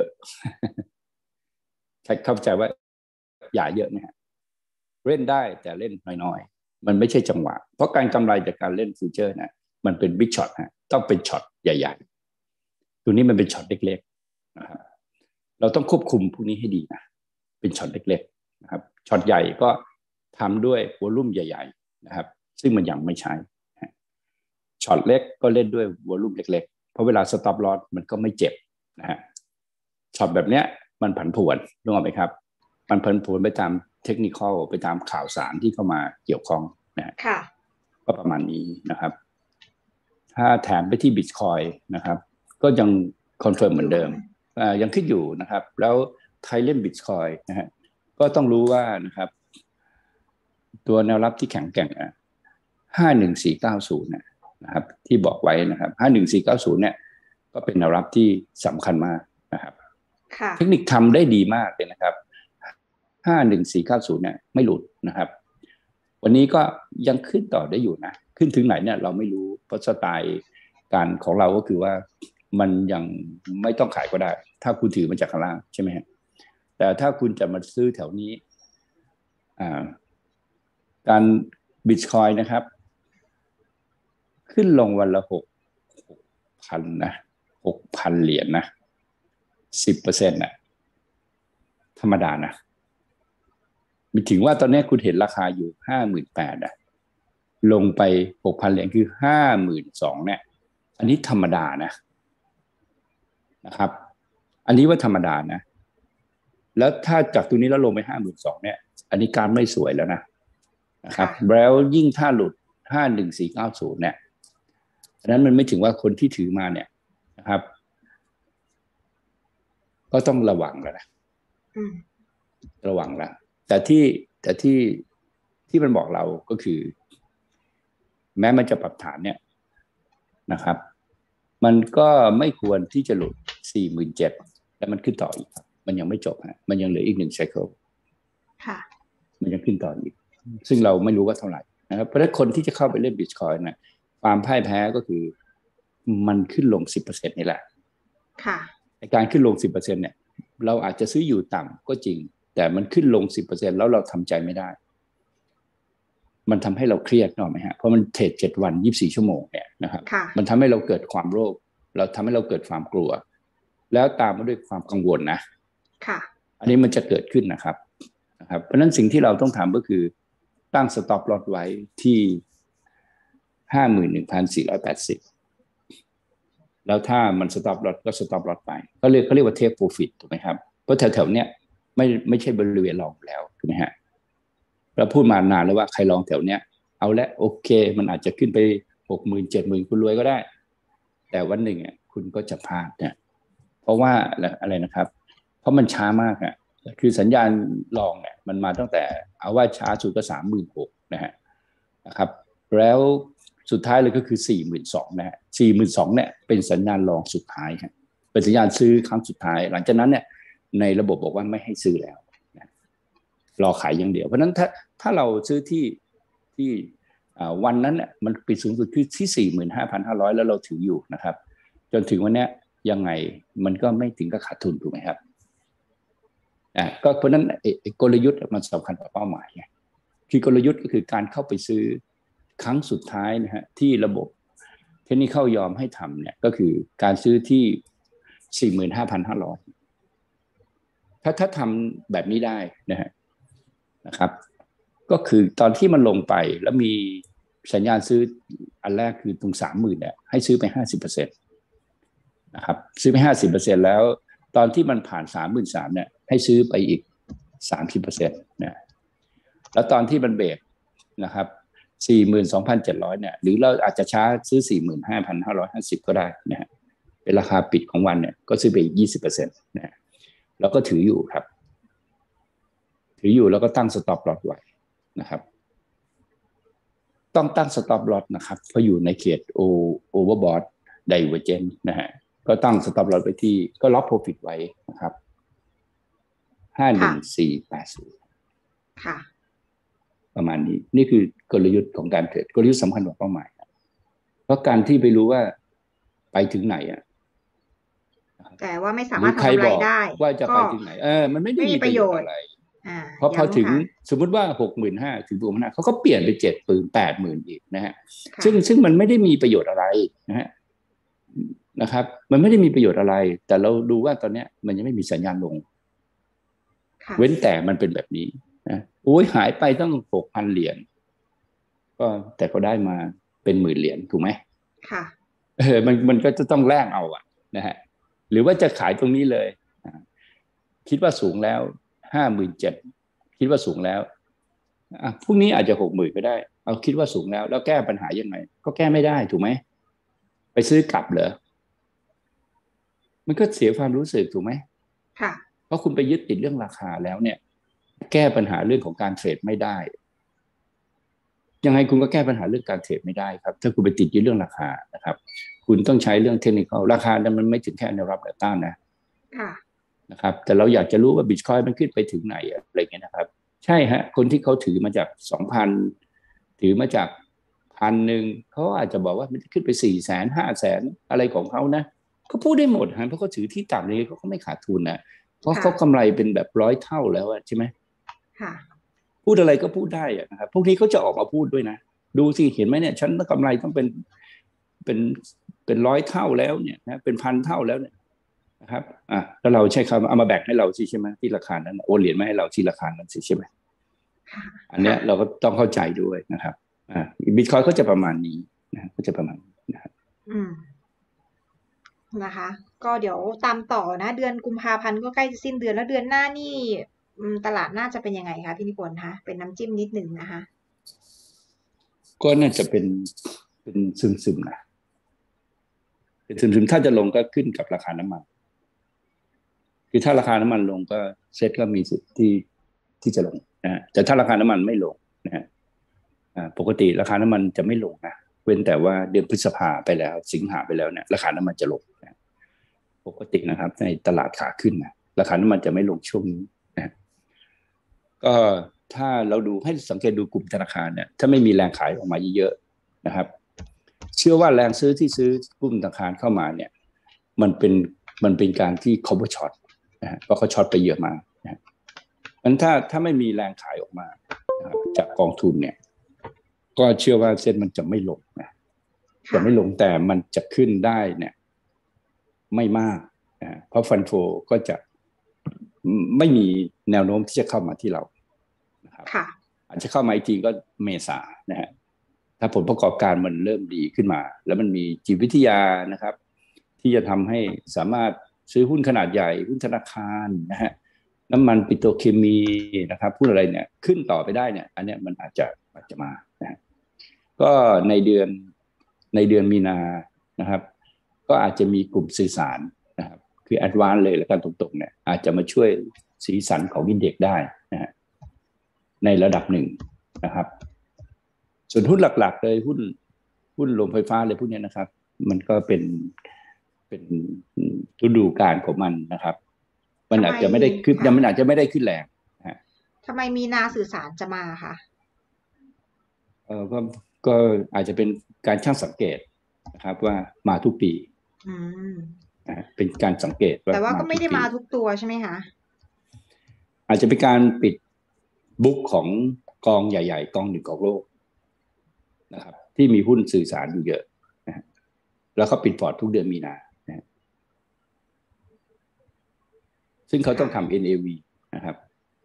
ใช่เข้าใจว่าอย่าเยอะนะฮะเล่นได้แต่เล่นน้อยๆมันไม่ใช่จังหวะเพราะการกำไรจากการเล่นฟิวเจอร์นะมันเป็นบิ๊กช็อตฮะต้องเป็นช็อตใหญ่ๆตัวนี้มันเป็นช็อตเล็กๆนะครับเราต้องควบคุมพวกนี้ให้ดีนะเป็นช็อตเล็กๆนะครับช็อตใหญ่ก็ทำด้วยวอลลุ่มใหญ่ๆนะครับซึ่งมันยังไม่ใช่ช็อตเล็กก็เล่นด้วยวอลลุ่มเล็กๆเพราะเวลาสต็อปลอสมันก็ไม่เจ็บนะฮะช็อตแบบเนี้ยมันผันผวนรู้ไหมครับมันผันผวนไปตามเทคนิคไปตามข่าวสารที่เข้ามาเกี่ยวข้องนะฮะก็ประมาณนี้นะครับถ้าแถมไปที่บิตคอยนะครับก็ยังคอนเฟิร์มเหมือนเดิมยังคิดอยู่นะครับแล้วไทยเล่นบิตคอยนะฮะก็ต้องรู้ว่านะครับตัวแนวรับที่แข็งแกร่ง51490นะครับที่บอกไว้นะครับ51490เนี่ยก็เป็นแนวรับที่สำคัญมากนะครับเทคนิคทำได้ดีมากเลยนะครับ51490เนี่ยไม่หลุดนะครับวันนี้ก็ยังขึ้นต่อได้อยู่นะขึ้นถึงไหนเนี่ยเราไม่รู้เพราะสไตล์การของเราก็คือว่ามันยังไม่ต้องขายก็ได้ถ้าคุณถือมาจากข้างล่างใช่ไหมฮะแต่ถ้าคุณจะมาซื้อแถวนี้การบิตคอยนะครับขึ้นลงวันละ6,000นะ6,000 เหรียญนะ 10% นะธรรมดานะมีถึงว่าตอนนี้คุณเห็นราคาอยู่ 58,000 นะลงไป 6,000 เหรียญคือ 52,000 เนี่ยอันนี้ธรรมดานะครับอันนี้ว่าธรรมดานะแล้วถ้าจากตรงนี้แล้วลงไป 52,000 เนี่ยอันนี้การไม่สวยแล้วนะครับแล้วยิ่งถ้าหลุด 51490 เนี่ยอันนั้นมันไม่ถึงว่าคนที่ถือมาเนี่ยนะครับก็ต้องระวังแล้วนะระวังแล้วแต่ที่มันบอกเราก็คือแม้มันจะปรับฐานเนี่ยนะครับมันก็ไม่ควรที่จะหลุด 47,000 แล้วมันขึ้นต่ออีกมันยังไม่จบฮะมันยังเหลืออีก1ไซเคิลค่ะมันยังขึ้นต่ออีกซึ่งเราไม่รู้ว่าเท่าไหร่นะครับเพราะฉะนั้นคนที่จะเข้าไปเล่นบิตคอยน์นะความพ่ายแพ้ก็คือมันขึ้นลง 10% นี่แหละค่ะการขึ้นลง 10% เนี่ยเราอาจจะซื้ออยู่ต่ำก็จริงแต่มันขึ้นลง 10% แล้วเราทำใจไม่ได้มันทำให้เราเครียดหน่อยไหมฮะเพราะมันเทรด7 วัน 24 ชั่วโมงเนี่ยนะครับมันทำให้เราเกิดความโลภเราทำให้เราเกิดความกลัวแล้วตามมาด้วยความกังวลนะค่ะอันนี้มันจะเกิดขึ้นนะครับเพราะนั้นสิ่งที่เราต้องทำก็คือตั้งสต็อปลอสไว้ที่ 51,480 แล้วถ้ามันสต็อปลอสก็สต็อปลอสไปเขาเรียกว่าเทคโปรฟิตถูกไหมครับเพราะแถวๆเนี้ยไม่ใช่บริเวณรองแล้วถูกไหมฮะเราพูดมานานแล้วว่าใครลองแถวเนี้ยเอาละโอเคมันอาจจะขึ้นไป 60,000 70,000 คุณรวยก็ได้แต่วันหนึ่งคุณก็จะพลาดเนี่ยเพราะว่าอะไรนะครับเพราะมันช้ามากคือสัญญาณลองเนี่ยมันมาตั้งแต่เอาว่าช้าสุดก็ 36,000 นะครับแล้วสุดท้ายเลยก็คือ 42,000 นะฮะ 42,000 เนี่ยเป็นสัญญาณลองสุดท้ายครับเป็นสัญญาณซื้อครั้งสุดท้ายหลังจากนั้นเนี่ยในระบบบอกว่าไม่ให้ซื้อแล้วนะรอขายอย่างเดียวเพราะนั้นถ้าเราซื้อที่วันนั้นเนี่ยมันปิดสูงสุดคือที่ 45,500 แล้วเราถืออยู่นะครับจนถึงวันนี้ยังไงมันก็ไม่ถึงกับขาดทุนถูกไหมครับก็เพราะนั้นกลยุทธ์มันสำคัญต่อเป้าหมายไงคือกลยุทธ์ก็คือการเข้าไปซื้อครั้งสุดท้ายนะฮะที่ระบบเทคนิคเข้ายอมให้ทำเนี่ยก็คือการซื้อที่ 45,500 ถ้าทำแบบนี้ได้นะครับก็คือตอนที่มันลงไปแล้วมีสัญญาณซื้ออันแรกคือตรง 30,000 เนี่ยให้ซื้อไป 50% นะครับซื้อไป 50% แล้วตอนที่มันผ่าน 33,000 เนี่ยให้ซื้อไปอีก 30% นะแล้วตอนที่มันเบรกนะครับ 42,700 เนี่ยหรือเราอาจจะช้าซื้อ 45,550 ก็ได้นะฮะเป็นราคาปิดของวันเนี่ยก็ซื้อไปอีก 20% นะแล้วก็ถืออยู่ครับถืออยู่แล้วก็ตั้งสต็อปลอสไว้นะครับต้องตั้งสต็อปลอสนะครับเพราะอยู่ในเขตโอเวอร์บอทไดเวอร์เจนนะฮะก็ตั้งสต็อปลอสไปที่ก็ล็อกโปรฟิตไว้นะครับ 51480 ค่ะประมาณนี้นี่คือกลยุทธ์ของการเทรดกลยุทธ์สำคัญกว่าเป้าหมายเพราะการที่ไปรู้ว่าไปถึงไหนแต่ว่าไม่สามารถทำกำไรได้ว่าจะไปถึงไหนมันไม่ได้มีประโยชน์อะไรเพราะพอถึงสมมติว่า 65,000 ถึง 65,000 เขาก็เปลี่ยนไป 70,000 80,000 อีกนะฮะซึ่งมันไม่ได้มีประโยชน์อะไรนะครับมันไม่ได้มีประโยชน์อะไรแต่เราดูว่าตอนนี้มันยังไม่มีสัญญาณลงเว้นแต่มันเป็นแบบนี้นะโอ้ยหายไปตั้ง6,000 เหรียญก็แต่ก็ได้มาเป็น10,000 เหรียญถูกไหมค่ะมันก็จะต้องแลกเอาอะนะฮะหรือว่าจะขายตรงนี้เลยคิดว่าสูงแล้ว57,000คิดว่าสูงแล้วพรุ่งนี้อาจจะ60,000ก็ได้เอาคิดว่าสูงแล้วแก้ปัญหายังไงก็แก้ไม่ได้ถูกไหมไปซื้อกลับเหรอมันก็เสียความรู้สึกถูกไหมค่ะเพราะคุณไปยึดติดเรื่องราคาแล้วเนี่ยแก้ปัญหาเรื่องของการเทรดไม่ได้ยังไงคุณก็แก้ปัญหาเรื่องการเทรดไม่ได้ครับถ้าคุณไปติดยึดเรื่องราคานะครับคุณต้องใช้เรื่องเทคนิคราคานั้นมันไม่ถึงแค่แนวรับแนวต้านนะครับแต่เราอยากจะรู้ว่าบิตคอยน์มันขึ้นไปถึงไหนอะไรเงี้ยนะครับใช่ฮะคนที่เขาถือมาจาก2,000ถือมาจาก1,000เขาอาจจะบอกว่ามันจะขึ้นไป400,000 500,000อะไรของเขานะเขาพูดได้หมดฮะเพราะเขาถือที่ต่ำเลยเขาก็ไม่ขาดทุนนะเพราะเขากำไรเป็นแบบ100 เท่าแล้วใช่ไหมพูดอะไรก็พูดได้นะครับพวกนี้เขาจะออกมาพูดด้วยนะดูสิเห็นไหมเนี่ยฉันกำไรต้องเป็น100 เท่าแล้วเนี่ยนะเป็น1,000 เท่าแล้วเนี่ยนะครับแล้วเราใช้คำเอามาแบ่งให้เราสิใช่ไหมที่ราคานั้นโอนเหรียญมาให้เราที่ราคานั้นสิใช่ไหมอันเนี้ยเราก็ต้องเข้าใจด้วยนะครับบิตคอยน์ก็จะประมาณนี้นะก็จะประมาณนี้นะครับนะคะก็เดี๋ยวตามต่อนะเดือนกุมภาพันธ์ก็ใกล้จะสิ้นเดือนแล้วเดือนหน้านี่ตลาดน่าจะเป็นยังไงคะพี่นิพนธ์คะเป็นน้ำจิ้มนิดหนึ่งนะคะก็น่าจะเป็นซึมๆนะเป็นซึมๆถ้าจะลงก็ขึ้นกับราคาน้ำมันคือถ้าราคาน้ำมันลงก็เซ็ตก็มีสิทธิ์ที่จะลงนะแต่ถ้าราคาน้ำมันไม่ลงนะฮะปกติราคาน้ำมันจะไม่ลงนะเว้นแต่ว่าเดือนพฤษภาไปแล้วสิงหาไปแล้วเนี่ยราคาน้ำมันจะลงนะปกตินะครับในตลาดขาขึ้นนะราคาน้ำมันจะไม่ลงช่วงนี้นะก็ถ้าเราดูให้สังเกตดูกลุ่มธนาคารเนี่ยถ้าไม่มีแรงขายออกมาเยอะๆนะครับเชื่อว่าแรงซื้อที่ซื้อกลุ่มธนาคารเข้ามาเนี่ยมันเป็นการที่ cover short นะฮะเพราะเขาช็อตไปเยอะมากนะงั้นถ้าไม่มีแรงขายออกมาจากกองทุนเนี่ยก็เชื่อว่าเซ็นมันจะไม่ลงนะจะไม่ลงแต่มันจะขึ้นได้เนี่ยไม่มากนะเพราะฟันโฟก็จะไม่มีแนวโน้มที่จะเข้ามาที่เรานะครับอาจจะเข้ามาอีกทีก็เมษานะฮะถ้าผลประกอบการมันเริ่มดีขึ้นมาแล้วมันมีจิตวิทยานะครับที่จะทำให้สามารถซื้อหุ้นขนาดใหญ่หุ้นธนาคารนะฮะน้ำมันปิโตรเคมีนะครับพูดอะไรเนี่ยขึ้นต่อไปได้เนี่ยอันนี้มันอาจจะมานะก็ในเดือนมีนานะครับก็อาจจะมีกลุ่มสื่อสารนะครับคือแอดวานซ์เลยแล้วกันตรงๆเนี่ยอาจจะมาช่วยสีสันของอินเด็กซ์ได้นะฮะในระดับหนึ่งนะครับส่วนหุ้นหลักๆเลยหุ้นโรงไฟฟ้าเลยพวกนี้นะครับมันก็เป็นฤดูกาลของมันนะครับมันอาจจะไม่ได้ขึ้นมันอาจจะไม่ได้ขึ้นแรงทำไมมีนาสื่อสารจะมาคะก็อาจจะเป็นการช่างสังเกตนะครับว่ามาทุกปีเป็นการสังเกตแต่ว่าก็ไม่ได้มาทุกตัวใช่ไหมคะอาจจะเป็นการปิดบุ๊กของกองใหญ่ๆกองหนึ่งของโลกนะครับที่มีหุ้นสื่อสารอยู่เยอะนะแล้วเขาปิดพอร์ตทุกเดือนมีนานะซึ่งเขาต้องทำ NAV นะครับ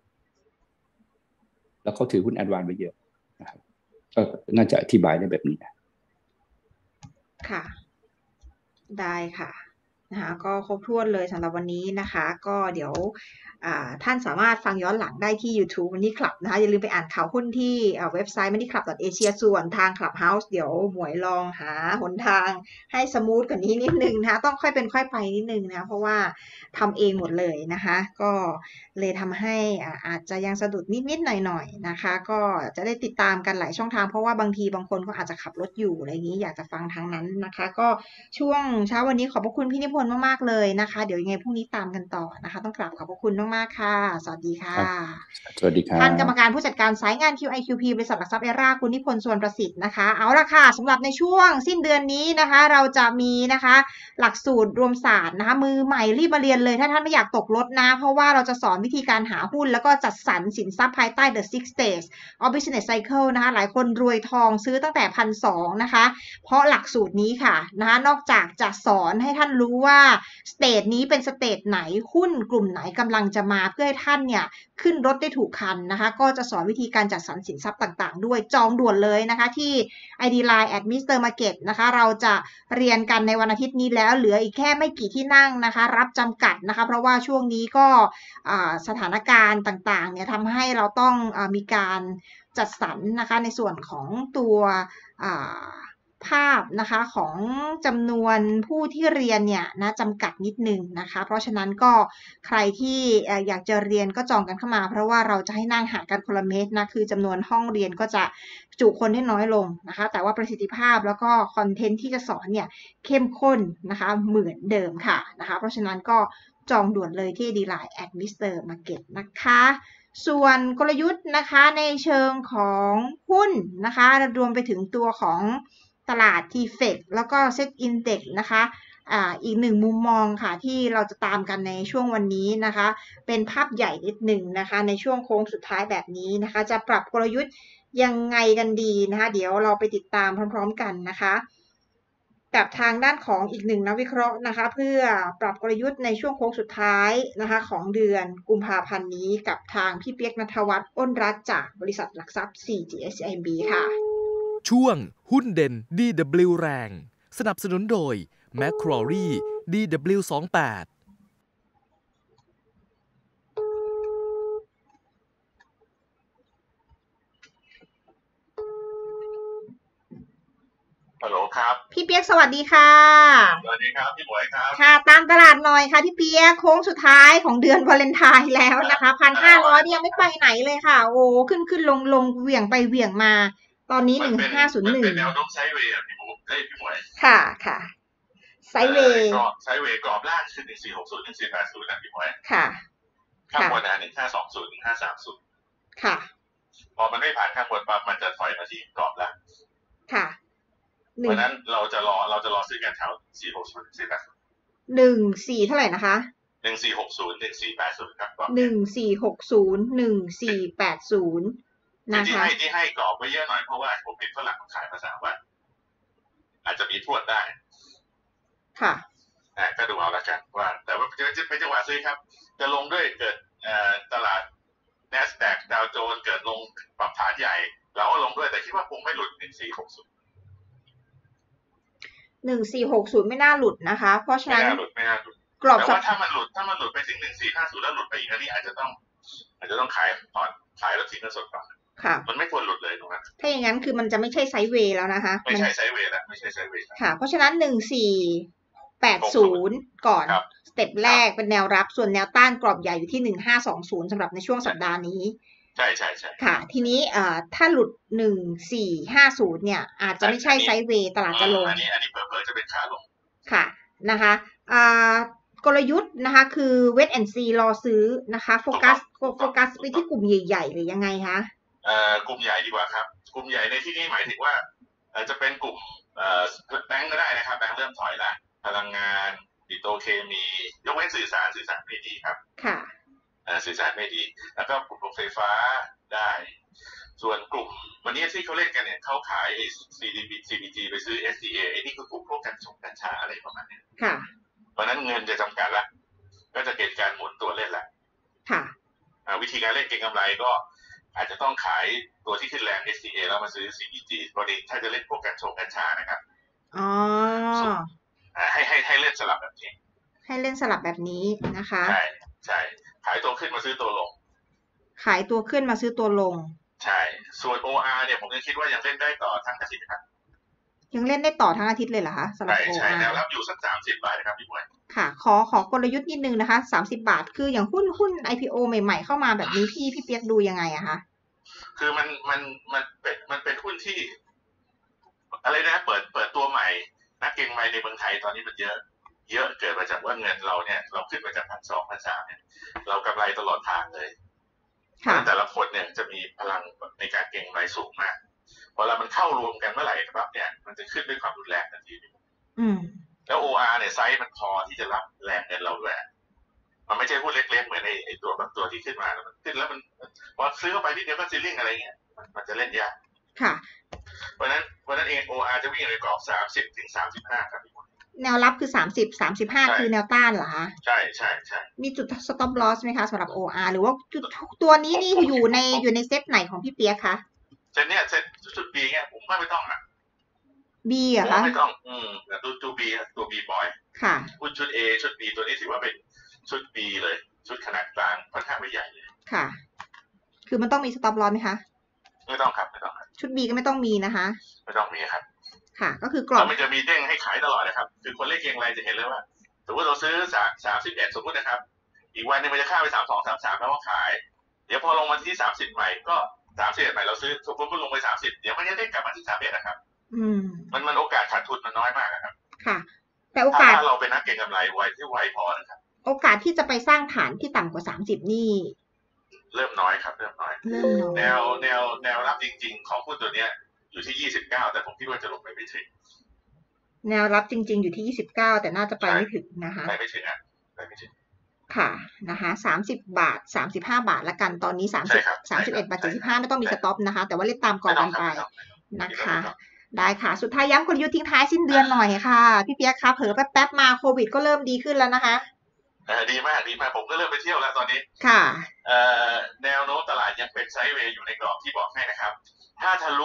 แล้วเขาถือหุ้นแอดวานซ์ไว้เยอะนะครับก็น่าจะอธิบายได้แบบนี้นะค่ะได้ค่ะนะคะก็ครบถ้วนเลยสำหรับวันนี้นะคะก็เดี๋ยวท่านสามารถฟังย้อนหลังได้ที่ YouTube Money Club นะคะอย่าลืมไปอ่านข่าวหุ้นที่เว็บไซต์ moneyclub.asia ส่วนทาง Clubhouse เดี๋ยวหมวยลองหาหนทางให้สมูทกว่านี้นิดนึงนะคะต้องค่อยเป็นค่อยไปนิดนึงนะเพราะว่าทำเองหมดเลยนะคะก็เลยทำให้อาจจะยังสะดุดนิดๆหน่อยๆนะคะก็จะได้ติดตามกันหลายช่องทางเพราะว่าบางทีบางคนก็อาจจะขับรถอยู่อะไรอย่างนี้อยากจะฟังทางนั้นนะคะก็ช่วงเช้าวันนี้ขอบพระคุณพี่นิพนธ์มากๆเลยนะคะเดี๋ยวยังไงพรุ่งนี้ตามกันต่อนะคะต้องกราบขอบพระคุณมากๆค่ะสวัสดีค่ะสวัสดีครับท่านกรรมการผู้จัดการสายงาน QIQP บริษัทหลักทรัพย์เอราคุณนิพนธ์ส่วนประสิทธิ์นะคะเอาละค่ะสำหรับในช่วงสิ้นเดือนนี้นะคะเราจะมีนะคะหลักสูตรรวมศาสตร์นะคะมือใหม่รีบมาเรียนเลยถ้าท่านไม่อยากตกรถนะเพราะว่าเราจะสอนวิธีการหาหุ้นแล้วก็จัดสรรสินทรัพย์ภายใต้ The Six Stage of Business Cycle นะคะหลายคนรวยทองซื้อตั้งแต่1,200นะคะเพราะหลักสูตรนี้ค่ะนะคะนอกจากจะสอนให้ท่านรู้ว่าว่าสเตจนี้เป็นสเตจไหนหุ้นกลุ่มไหนกำลังจะมาเพื่อให้ท่านเนี่ยขึ้นรถได้ถูกคันนะคะก็จะสอนวิธีการจัดสรรสินทรัพย์ต่างๆด้วยจองด่วนเลยนะคะที่ ID Line @Mr. Market นะคะเราจะเรียนกันในวันอาทิตย์นี้แล้วเหลืออีกแค่ไม่กี่ที่นั่งนะคะรับจำกัดนะคะเพราะว่าช่วงนี้ก็สถานการณ์ต่างๆเนี่ยทำให้เราต้องมีการจัดสรรนะคะในส่วนของตัวภาพนะคะของจำนวนผู้ที่เรียนเนี่ยนะจำกัดนิดนึงนะคะเพราะฉะนั้นก็ใครที่อยากจะเรียนก็จองกันเข้ามาเพราะว่าเราจะให้นั่งห่างกันคนละเมตรนะคือจำนวนห้องเรียนก็จะจุคนได้น้อยลงนะคะแต่ว่าประสิทธิภาพแล้วก็คอนเทนต์ที่จะสอนเนี่ยเข้มข้นนะคะเหมือนเดิมค่ะนะคะเพราะฉะนั้นก็จองด่วนเลยที่ Line @Mr. Market นะคะส่วนกลยุทธ์นะคะในเชิงของหุ้นนะคะรวมไปถึงตัวของตลาด TFEX แล้วก็ Set Index นะคะอีกหนึ่งมุมมองค่ะที่เราจะตามกันในช่วงวันนี้นะคะเป็นภาพใหญ่นิดหนึ่งนะคะในช่วงโค้งสุดท้ายแบบนี้นะคะจะปรับกลยุทธ์ยังไงกันดีนะคะเดี๋ยวเราไปติดตามพร้อมๆกันนะคะกับทางด้านของอีกหนึ่งนักวิเคราะห์นะคะเพื่อปรับกลยุทธ์ในช่วงโค้งสุดท้ายนะคะของเดือนกุมภาพันธ์นี้กับทางพี่เปียกณัฐวัฒน์อ้นรัตน์จากบริษัทหลักทรัพย์ CGSCIMB ค่ะช่วงหุ้นเด่น DW แรงสนับสนุนโดย Macquarie DW28 ฮัลโหลครับพี่เปียกสวัสดีค่ะสวัสดีครับพี่หมวยครับค่ะตามตลาดหน่อยค่ะพี่เปียกโค้งสุดท้ายของเดือนวาเลนไทน์แล้วนะคะ1,500ยังไม่ไปไหนเลยค่ะโอ้ขึ้นลงเหวี่ยงไปเหวี่ยงมาตอนนี้1501 มันเป็นแนวโน้มไซด์เวย์พี่หมวยค่ะไซด์เวย์ไซด์เวย์กรอบล่างคือ1460 1480นะพี่หมวยค่ะข้างบน1520 1530 ค่ะพอมันไม่ผ่านข้างบนปั๊บมันจะถอยมาที่กรอบล่างค่ะเพราะนั้นเราจะรอซื้อกันแถว460 480 14เท่าไหร่นะคะ 1460 1480ครับ 1460 1480นะคะที่ให้กรอบไว้เยอะหน่อยเพราะว่าผมเห็นฝรั่งขายภาษาว่าอาจจะมีทวดได้ค่ะก็ดูเอาละกันว่าแต่ว่าจะเป็นจังหวะซื้อครับจะลงด้วยเกิดตลาด NASDAQ ดาวโจนส์เกิดลงปรับฐานใหญ่เราก็ลงด้วยแต่คิดว่าคงไม่หลุด1460 1460ไม่น่าหลุดนะคะเพราะฉะนั้นไม่น่าหลุดกรอบแต่ว่าถ้ามันหลุดไปถึง1450แล้วหลุดไปอีกอันนี้อาจจะต้องขายแล้วทิ้งเงินสดก่อนค่ะมันไม่ควรหลุดเลยถูกไหมถ้าอย่างนั้นคือมันจะไม่ใช่ไซด์เวย์แล้วนะคะไม่ใช่ไซด์เวย์แล้วค่ะเพราะฉะนั้น1480ก่อนสเต็ปแรกเป็นแนวรับส่วนแนวต้านกรอบใหญ่อยู่ที่1520สำหรับในช่วงสัปดาห์นี้ใช่ค่ะทีนี้ถ้าหลุด1450เนี่ยอาจจะไม่ใช่ไซด์เวย์ตลาดจะลงอันนี้เผลอๆจะเป็นขาลงค่ะนะคะกลยุทธ์นะคะคือ wait and see รอซื้อนะคะโฟกัสไปที่กลุ่มใหญ่ๆหรือยังไงคะกลุ่มใหญ่ดีกว่าครับกลุ่มใหญ่ในที่นี้หมายถึงว่าจะเป็นกลุ่มแบงก์ก็ได้นะครับแบงก์เริ่มถอยละพลังงานปิโตรเคมียกเว้นสื่อสารไม่ดีครับค่ะสื่อสารไม่ดีแล้วก็กลุ่มโรงไฟฟ้าได้ส่วนกลุ่มวันนี้ที่เขาเล่นกันเนี่ยเขาขาย CPG ไปซื้อ SDA นี่คือกลุ่มพวกกัญชาอะไรประมาณนี้ค่ะเพราะนั้นเงินจะจำกัดละก็จะเกิดการหมุนตัวเล่นละค่ะวิธีการเล่นเก็งกำไรก็อาจจะต้องขายตัวที่ขึ้นแรง SDA แล้วมาซื้อ CPG พอดีถ้าจะเล่นพวกกัญชานะครับอ๋อให้เล่นสลับแบบนี้ให้เล่นสลับแบบนี้นะคะใช่ขายตัวขึ้นมาซื้อตัวลงขายตัวขึ้นมาซื้อตัวลงใช่ส่วน OR เนี่ยผมยังคิดว่ายังเล่นได้ต่อทั้งอาทิตย์ครับยังเล่นได้ต่อทั้งอาทิตย์เลยเหรอคะสำหรับ OR ใช่แนวรับอยู่สัก30 บาทนะครับพี่บวยค่ะขอกลยุทธ์นิดนึงนะคะ30 บาทคืออย่างหุ้น IPO ใหม่ๆเข้ามาแบบนี้พี่เปียกดูยังไงอะคะคือมันเป็นหุ้นที่อะไรนะเปิดตัวใหม่นักเก็งใหม่ในเมืองไทยตอนนี้มันเยอะเกิดมาจากว่าเงินเราเนี่ยเราขึ้นมาจาก1,200 1,300เนี่ยเรากำไรตลอดทางเลยแต่ละคนเนี่ยจะมีพลังในการเก็งกำไรสูงมากพอมันเข้ารวมกันเมื่อไหร่ครับเนี่ยมันจะขึ้นด้วยความรุนแรงทันทีแล้ว OR เนี่ยไซส์มันพอที่จะรับแรงเงินเราด้วยมันไม่ใช่หุ้นเล็กๆเหมือนไอ้ตัวบางตัวที่ขึ้นมาแล้วมันขึ้นแล้วมันพอซื้อเข้าไปนิดเดียวก็ซีลิ่งอะไรเงี้ยมันจะเล่นยากค่ะเพราะนั้นเอง OR จะวิ่งในกรอบ30 ถึง 35ครับพี่แนวรับคือ30-35คือแนวต้านเหรอคะใช่มีจุด stop loss ไหมคะสำหรับ OR หรือว่าจุดตัวนี้นี่อยู่ในเซตไหนของพี่เปียกคะเซตเนี้ยเซตชุด B เนี่ยผมว่าไม่ต้องอ่ะ B อ่ะคะไม่ต้องแต่ตัว B ตัว B บ่อยค่ะหุ้นชุด A ชุด B ตัวนี้ถือว่าเป็นชุด B เลยชุดขนาดกลางค่อนข้างไม่ใหญ่เลยค่ะคือมันต้องมี stop loss ไหมคะไม่ต้องครับชุด B ก็ไม่ต้องมีนะคะไม่ต้องมีครับค่ะก็คือกรอบมันจะมีเด้งให้ขายตลอดนะครับคือคนเล่นเก็งไรจะเห็นเลยว่าสมมติเราซื้อ31สมมตินะครับอีกวันนึงมันจะข้ามไป32 33แล้วก็ขายเดี๋ยวพอลงมาที่30ใหม่ก็31ใหม่เราซื้อสมมติมันลงไป30เดี๋ยวมันจะเด้งกลับมาที่31นะครับมันโอกาสขาดทุนมันน้อยมากนะครับค่ะแต่โอกาสถ้าเราเป็นนักเก็งกำไรไว้ที่ไว้พอนะครับโอกาสที่จะไปสร้างฐานที่ต่ำกว่า30นี่เริ่มน้อยครับเริ่มน้อยแนวรับจริงๆของหุ้นตัวเนี้ยอยู่ที่29แต่ผมคิดว่าจะลงไปไม่ถึงแนวรับจริงๆอยู่ที่29แต่น่าจะไปไม่ถึงนะคะไปไม่ถึงค่ะนะคะ30 บาท35 บาทละกันตอนนี้31 บาท 75ไม่ต้องมีสต็อปนะคะแต่ว่าเล่นตามกรอบกันไปนะคะได้ค่ะสุดท้ายย้ำกลยุทธ์ทิ้งท้ายสิ้นเดือนหน่อยค่ะพี่เปียกคะเผลอแป๊บๆมาโควิดก็เริ่มดีขึ้นแล้วนะคะดีมากผมก็เริ่มไปเที่ยวแล้วตอนนี้ค่ะแนวโน้มตลาดยังเป็นไซด์เวย์อยู่ในกรอบที่บอกให้นะครับถ้าทะลุ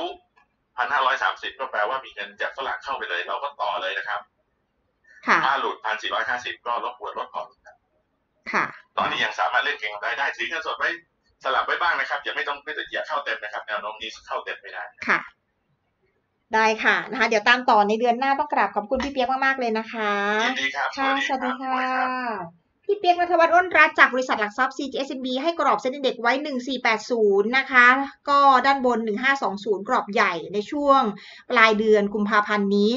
1,530 ก็แปลว่ามีเงินจากฝรั่งเข้าไปเลยเราก็ต่อเลยนะครับถ้าหลุด 1,450 ก็รบกวนลดพอร์ตค่ะตอนนี้ยังสามารถเล่นเก็งได้ถือเงินสดไว้สลับไว้บ้างนะครับอย่าเข้าเต็มนะครับแนวโน้มนี้เข้าเต็มไม่ได้ค่ะได้ค่ะนะคะเดี๋ยวตามต่อในเดือนหน้าต้องกราบขอบคุณพี่เปียกมากๆเลยนะคะยินดีครับค่ะสวัสดีค่ะพี่เปียกณัฐวัฒน์อ้นรัตน์จากบริษัทหลักทรัพย์ CGSMB ให้กรอบเซ็นดิ้งเด็กไว้1480นะคะก็ด้านบน1520กรอบใหญ่ในช่วงปลายเดือนกุมภาพันธ์นี้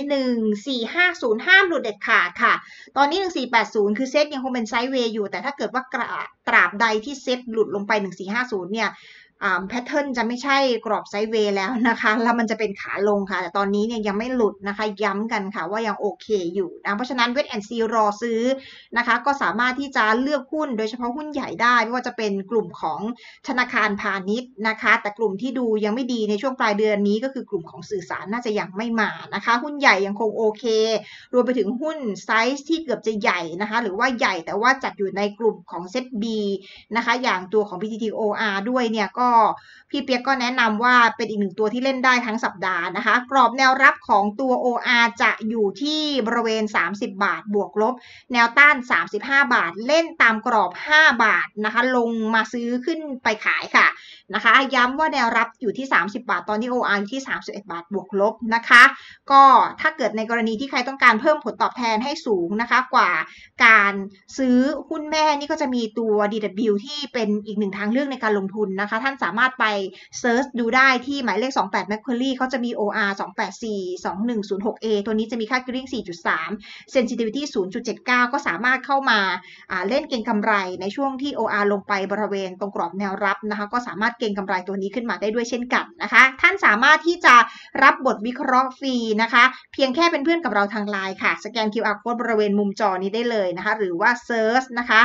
1450ห้ามหลุดเด็ดขาดค่ะตอนนี้1480คือเซ็ตยังคงเป็นไซด์เวย์อยู่แต่ถ้าเกิดว่าตราบใดที่เซ็ตหลุดลงไป1450เนี่ยแพทเทิร์นจะไม่ใช่กรอบไซด์เวย์แล้วนะคะแล้วมันจะเป็นขาลงค่ะแต่ตอนนี้เนี่ยยังไม่หลุดนะคะย้ำกันค่ะว่ายังโอเคอยู่นะเพราะฉะนั้นเวทแอนด์ซีรอซื้อนะคะก็สามารถที่จะเลือกหุ้นโดยเฉพาะหุ้นใหญ่ได้ไม่ว่าจะเป็นกลุ่มของธนาคารพาณิชย์นะคะแต่กลุ่มที่ดูยังไม่ดีในช่วงปลายเดือนนี้ก็คือกลุ่มของสื่อสารน่าจะยังไม่มานะคะหุ้นใหญ่ยังคงโอเครวมไปถึงหุ้นไซส์ที่เกือบจะใหญ่นะคะหรือว่าใหญ่แต่ว่าจัดอยู่ในกลุ่มของเซต B นะคะอย่างตัวของ PTTOR ด้วยเนี่ยก็พี่เปียกก็แนะนำว่าเป็นอีกหนึ่งตัวที่เล่นได้ทั้งสัปดาห์นะคะกรอบแนวรับของตัว OR จะอยู่ที่บริเวณ30 บาทบวกลบแนวต้าน35 บาทเล่นตามกรอบ5 บาทนะคะลงมาซื้อขึ้นไปขายค่ะนะคะย้ำว่าแนวรับอยู่ที่30 บาทตอนนี้ OR อยู่ที่31 บาทบวกลบนะคะก็ถ้าเกิดในกรณีที่ใครต้องการเพิ่มผลตอบแทนให้สูงนะคะกว่าการซื้อหุ้นแม่นี่ก็จะมีตัว DW ที่เป็นอีกหนึ่งทางเลือกในการลงทุนนะคะท่านสามารถไปเซิร์ชดูได้ที่หมายเลข28 Macquarie เขาจะมี OR 284-2106A ตัวนี้จะมีค่า gearing 4.3 sensitivity 0.79 ก็สามารถเข้ามาเล่นเก็งกำไรในช่วงที่ OR ลงไปบริเวณตรงกรอบแนวรับนะคะก็สามารถเก็งกำไรตัวนี้ขึ้นมาได้ด้วยเช่นกันนะคะท่านสามารถที่จะรับบทวิเคราะห์ฟรีนะคะเพียงแค่เป็นเพื่อนกับเราทางไลน์ค่ะสแกน QR code บริเวณมุมจอนี้ได้เลยนะคะหรือว่าเซิร์ชนะคะ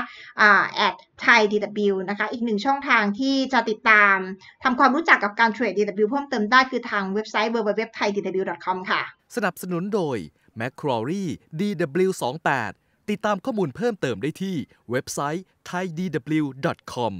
@ThaiDW นะคะอีกหนึ่งช่องทางที่จะติดตามทำความรู้จักกับการเทรด DW เพิ่มเติมได้คือทางเว็บไซต์ www.thaidw.com ค่ะสนับสนุนโดย Macquarie DW28 ติดตามข้อมูลเพิ่มเติมได้ที่เว็บไซต์ thaidw.com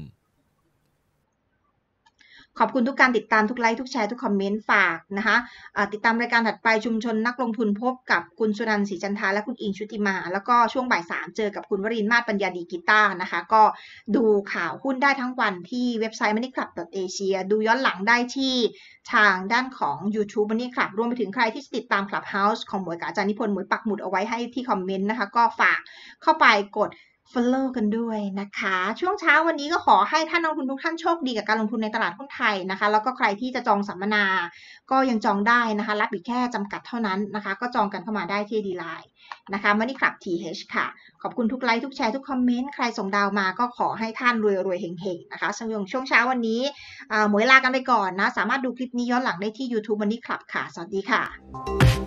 ขอบคุณทุกการติดตามทุกไลค์ทุกแชร์ทุกคอมเมนต์ฝากนะคะติดตามรายการถัดไปชุมชนนักลงทุนพบกับคุณสุนันท์ศรีจันทาและคุณอิงชุติมาแล้วก็ช่วงบ่าย 3เจอกับคุณวรินทร์มาศปัญญาดีกีตาร์นะคะก็ดูข่าวหุ้นได้ทั้งวันที่เว็บไซต์ moneyclub.asia ดูย้อนหลังได้ที่ทางด้านของ YouTube Money Club รวมไปถึงใครที่ติดตาม Clubhouse ของหมวยกับอาจารย์นิพนธ์หมวยปักหมุดเอาไว้ให้ที่คอมเมนต์นะคะก็ฝากเข้าไปกดfollow กันด้วยนะคะช่วงเช้าวันนี้ก็ขอให้ท่านนักลงทุนทุกท่านโชคดีกับการลงทุนในตลาดหุ้นไทยนะคะแล้วก็ใครที่จะจองสัมมนาก็ยังจองได้นะคะรับอีกแค่จำกัดเท่านั้นนะคะก็จองกันเข้ามาได้ที่ D-Line นะคะ Money Club TH ค่ะขอบคุณทุกไลค์ทุกแชร์ทุกคอมเมนต์ใครส่งดาวมาก็ขอให้ท่านรวยๆเฮงๆนะคะช่วงเช้าวันนี้หมวยลากันไปก่อนนะสามารถดูคลิปนี้ย้อนหลังได้ที่ YouTube Money Club ค่ะสวัสดีค่ะ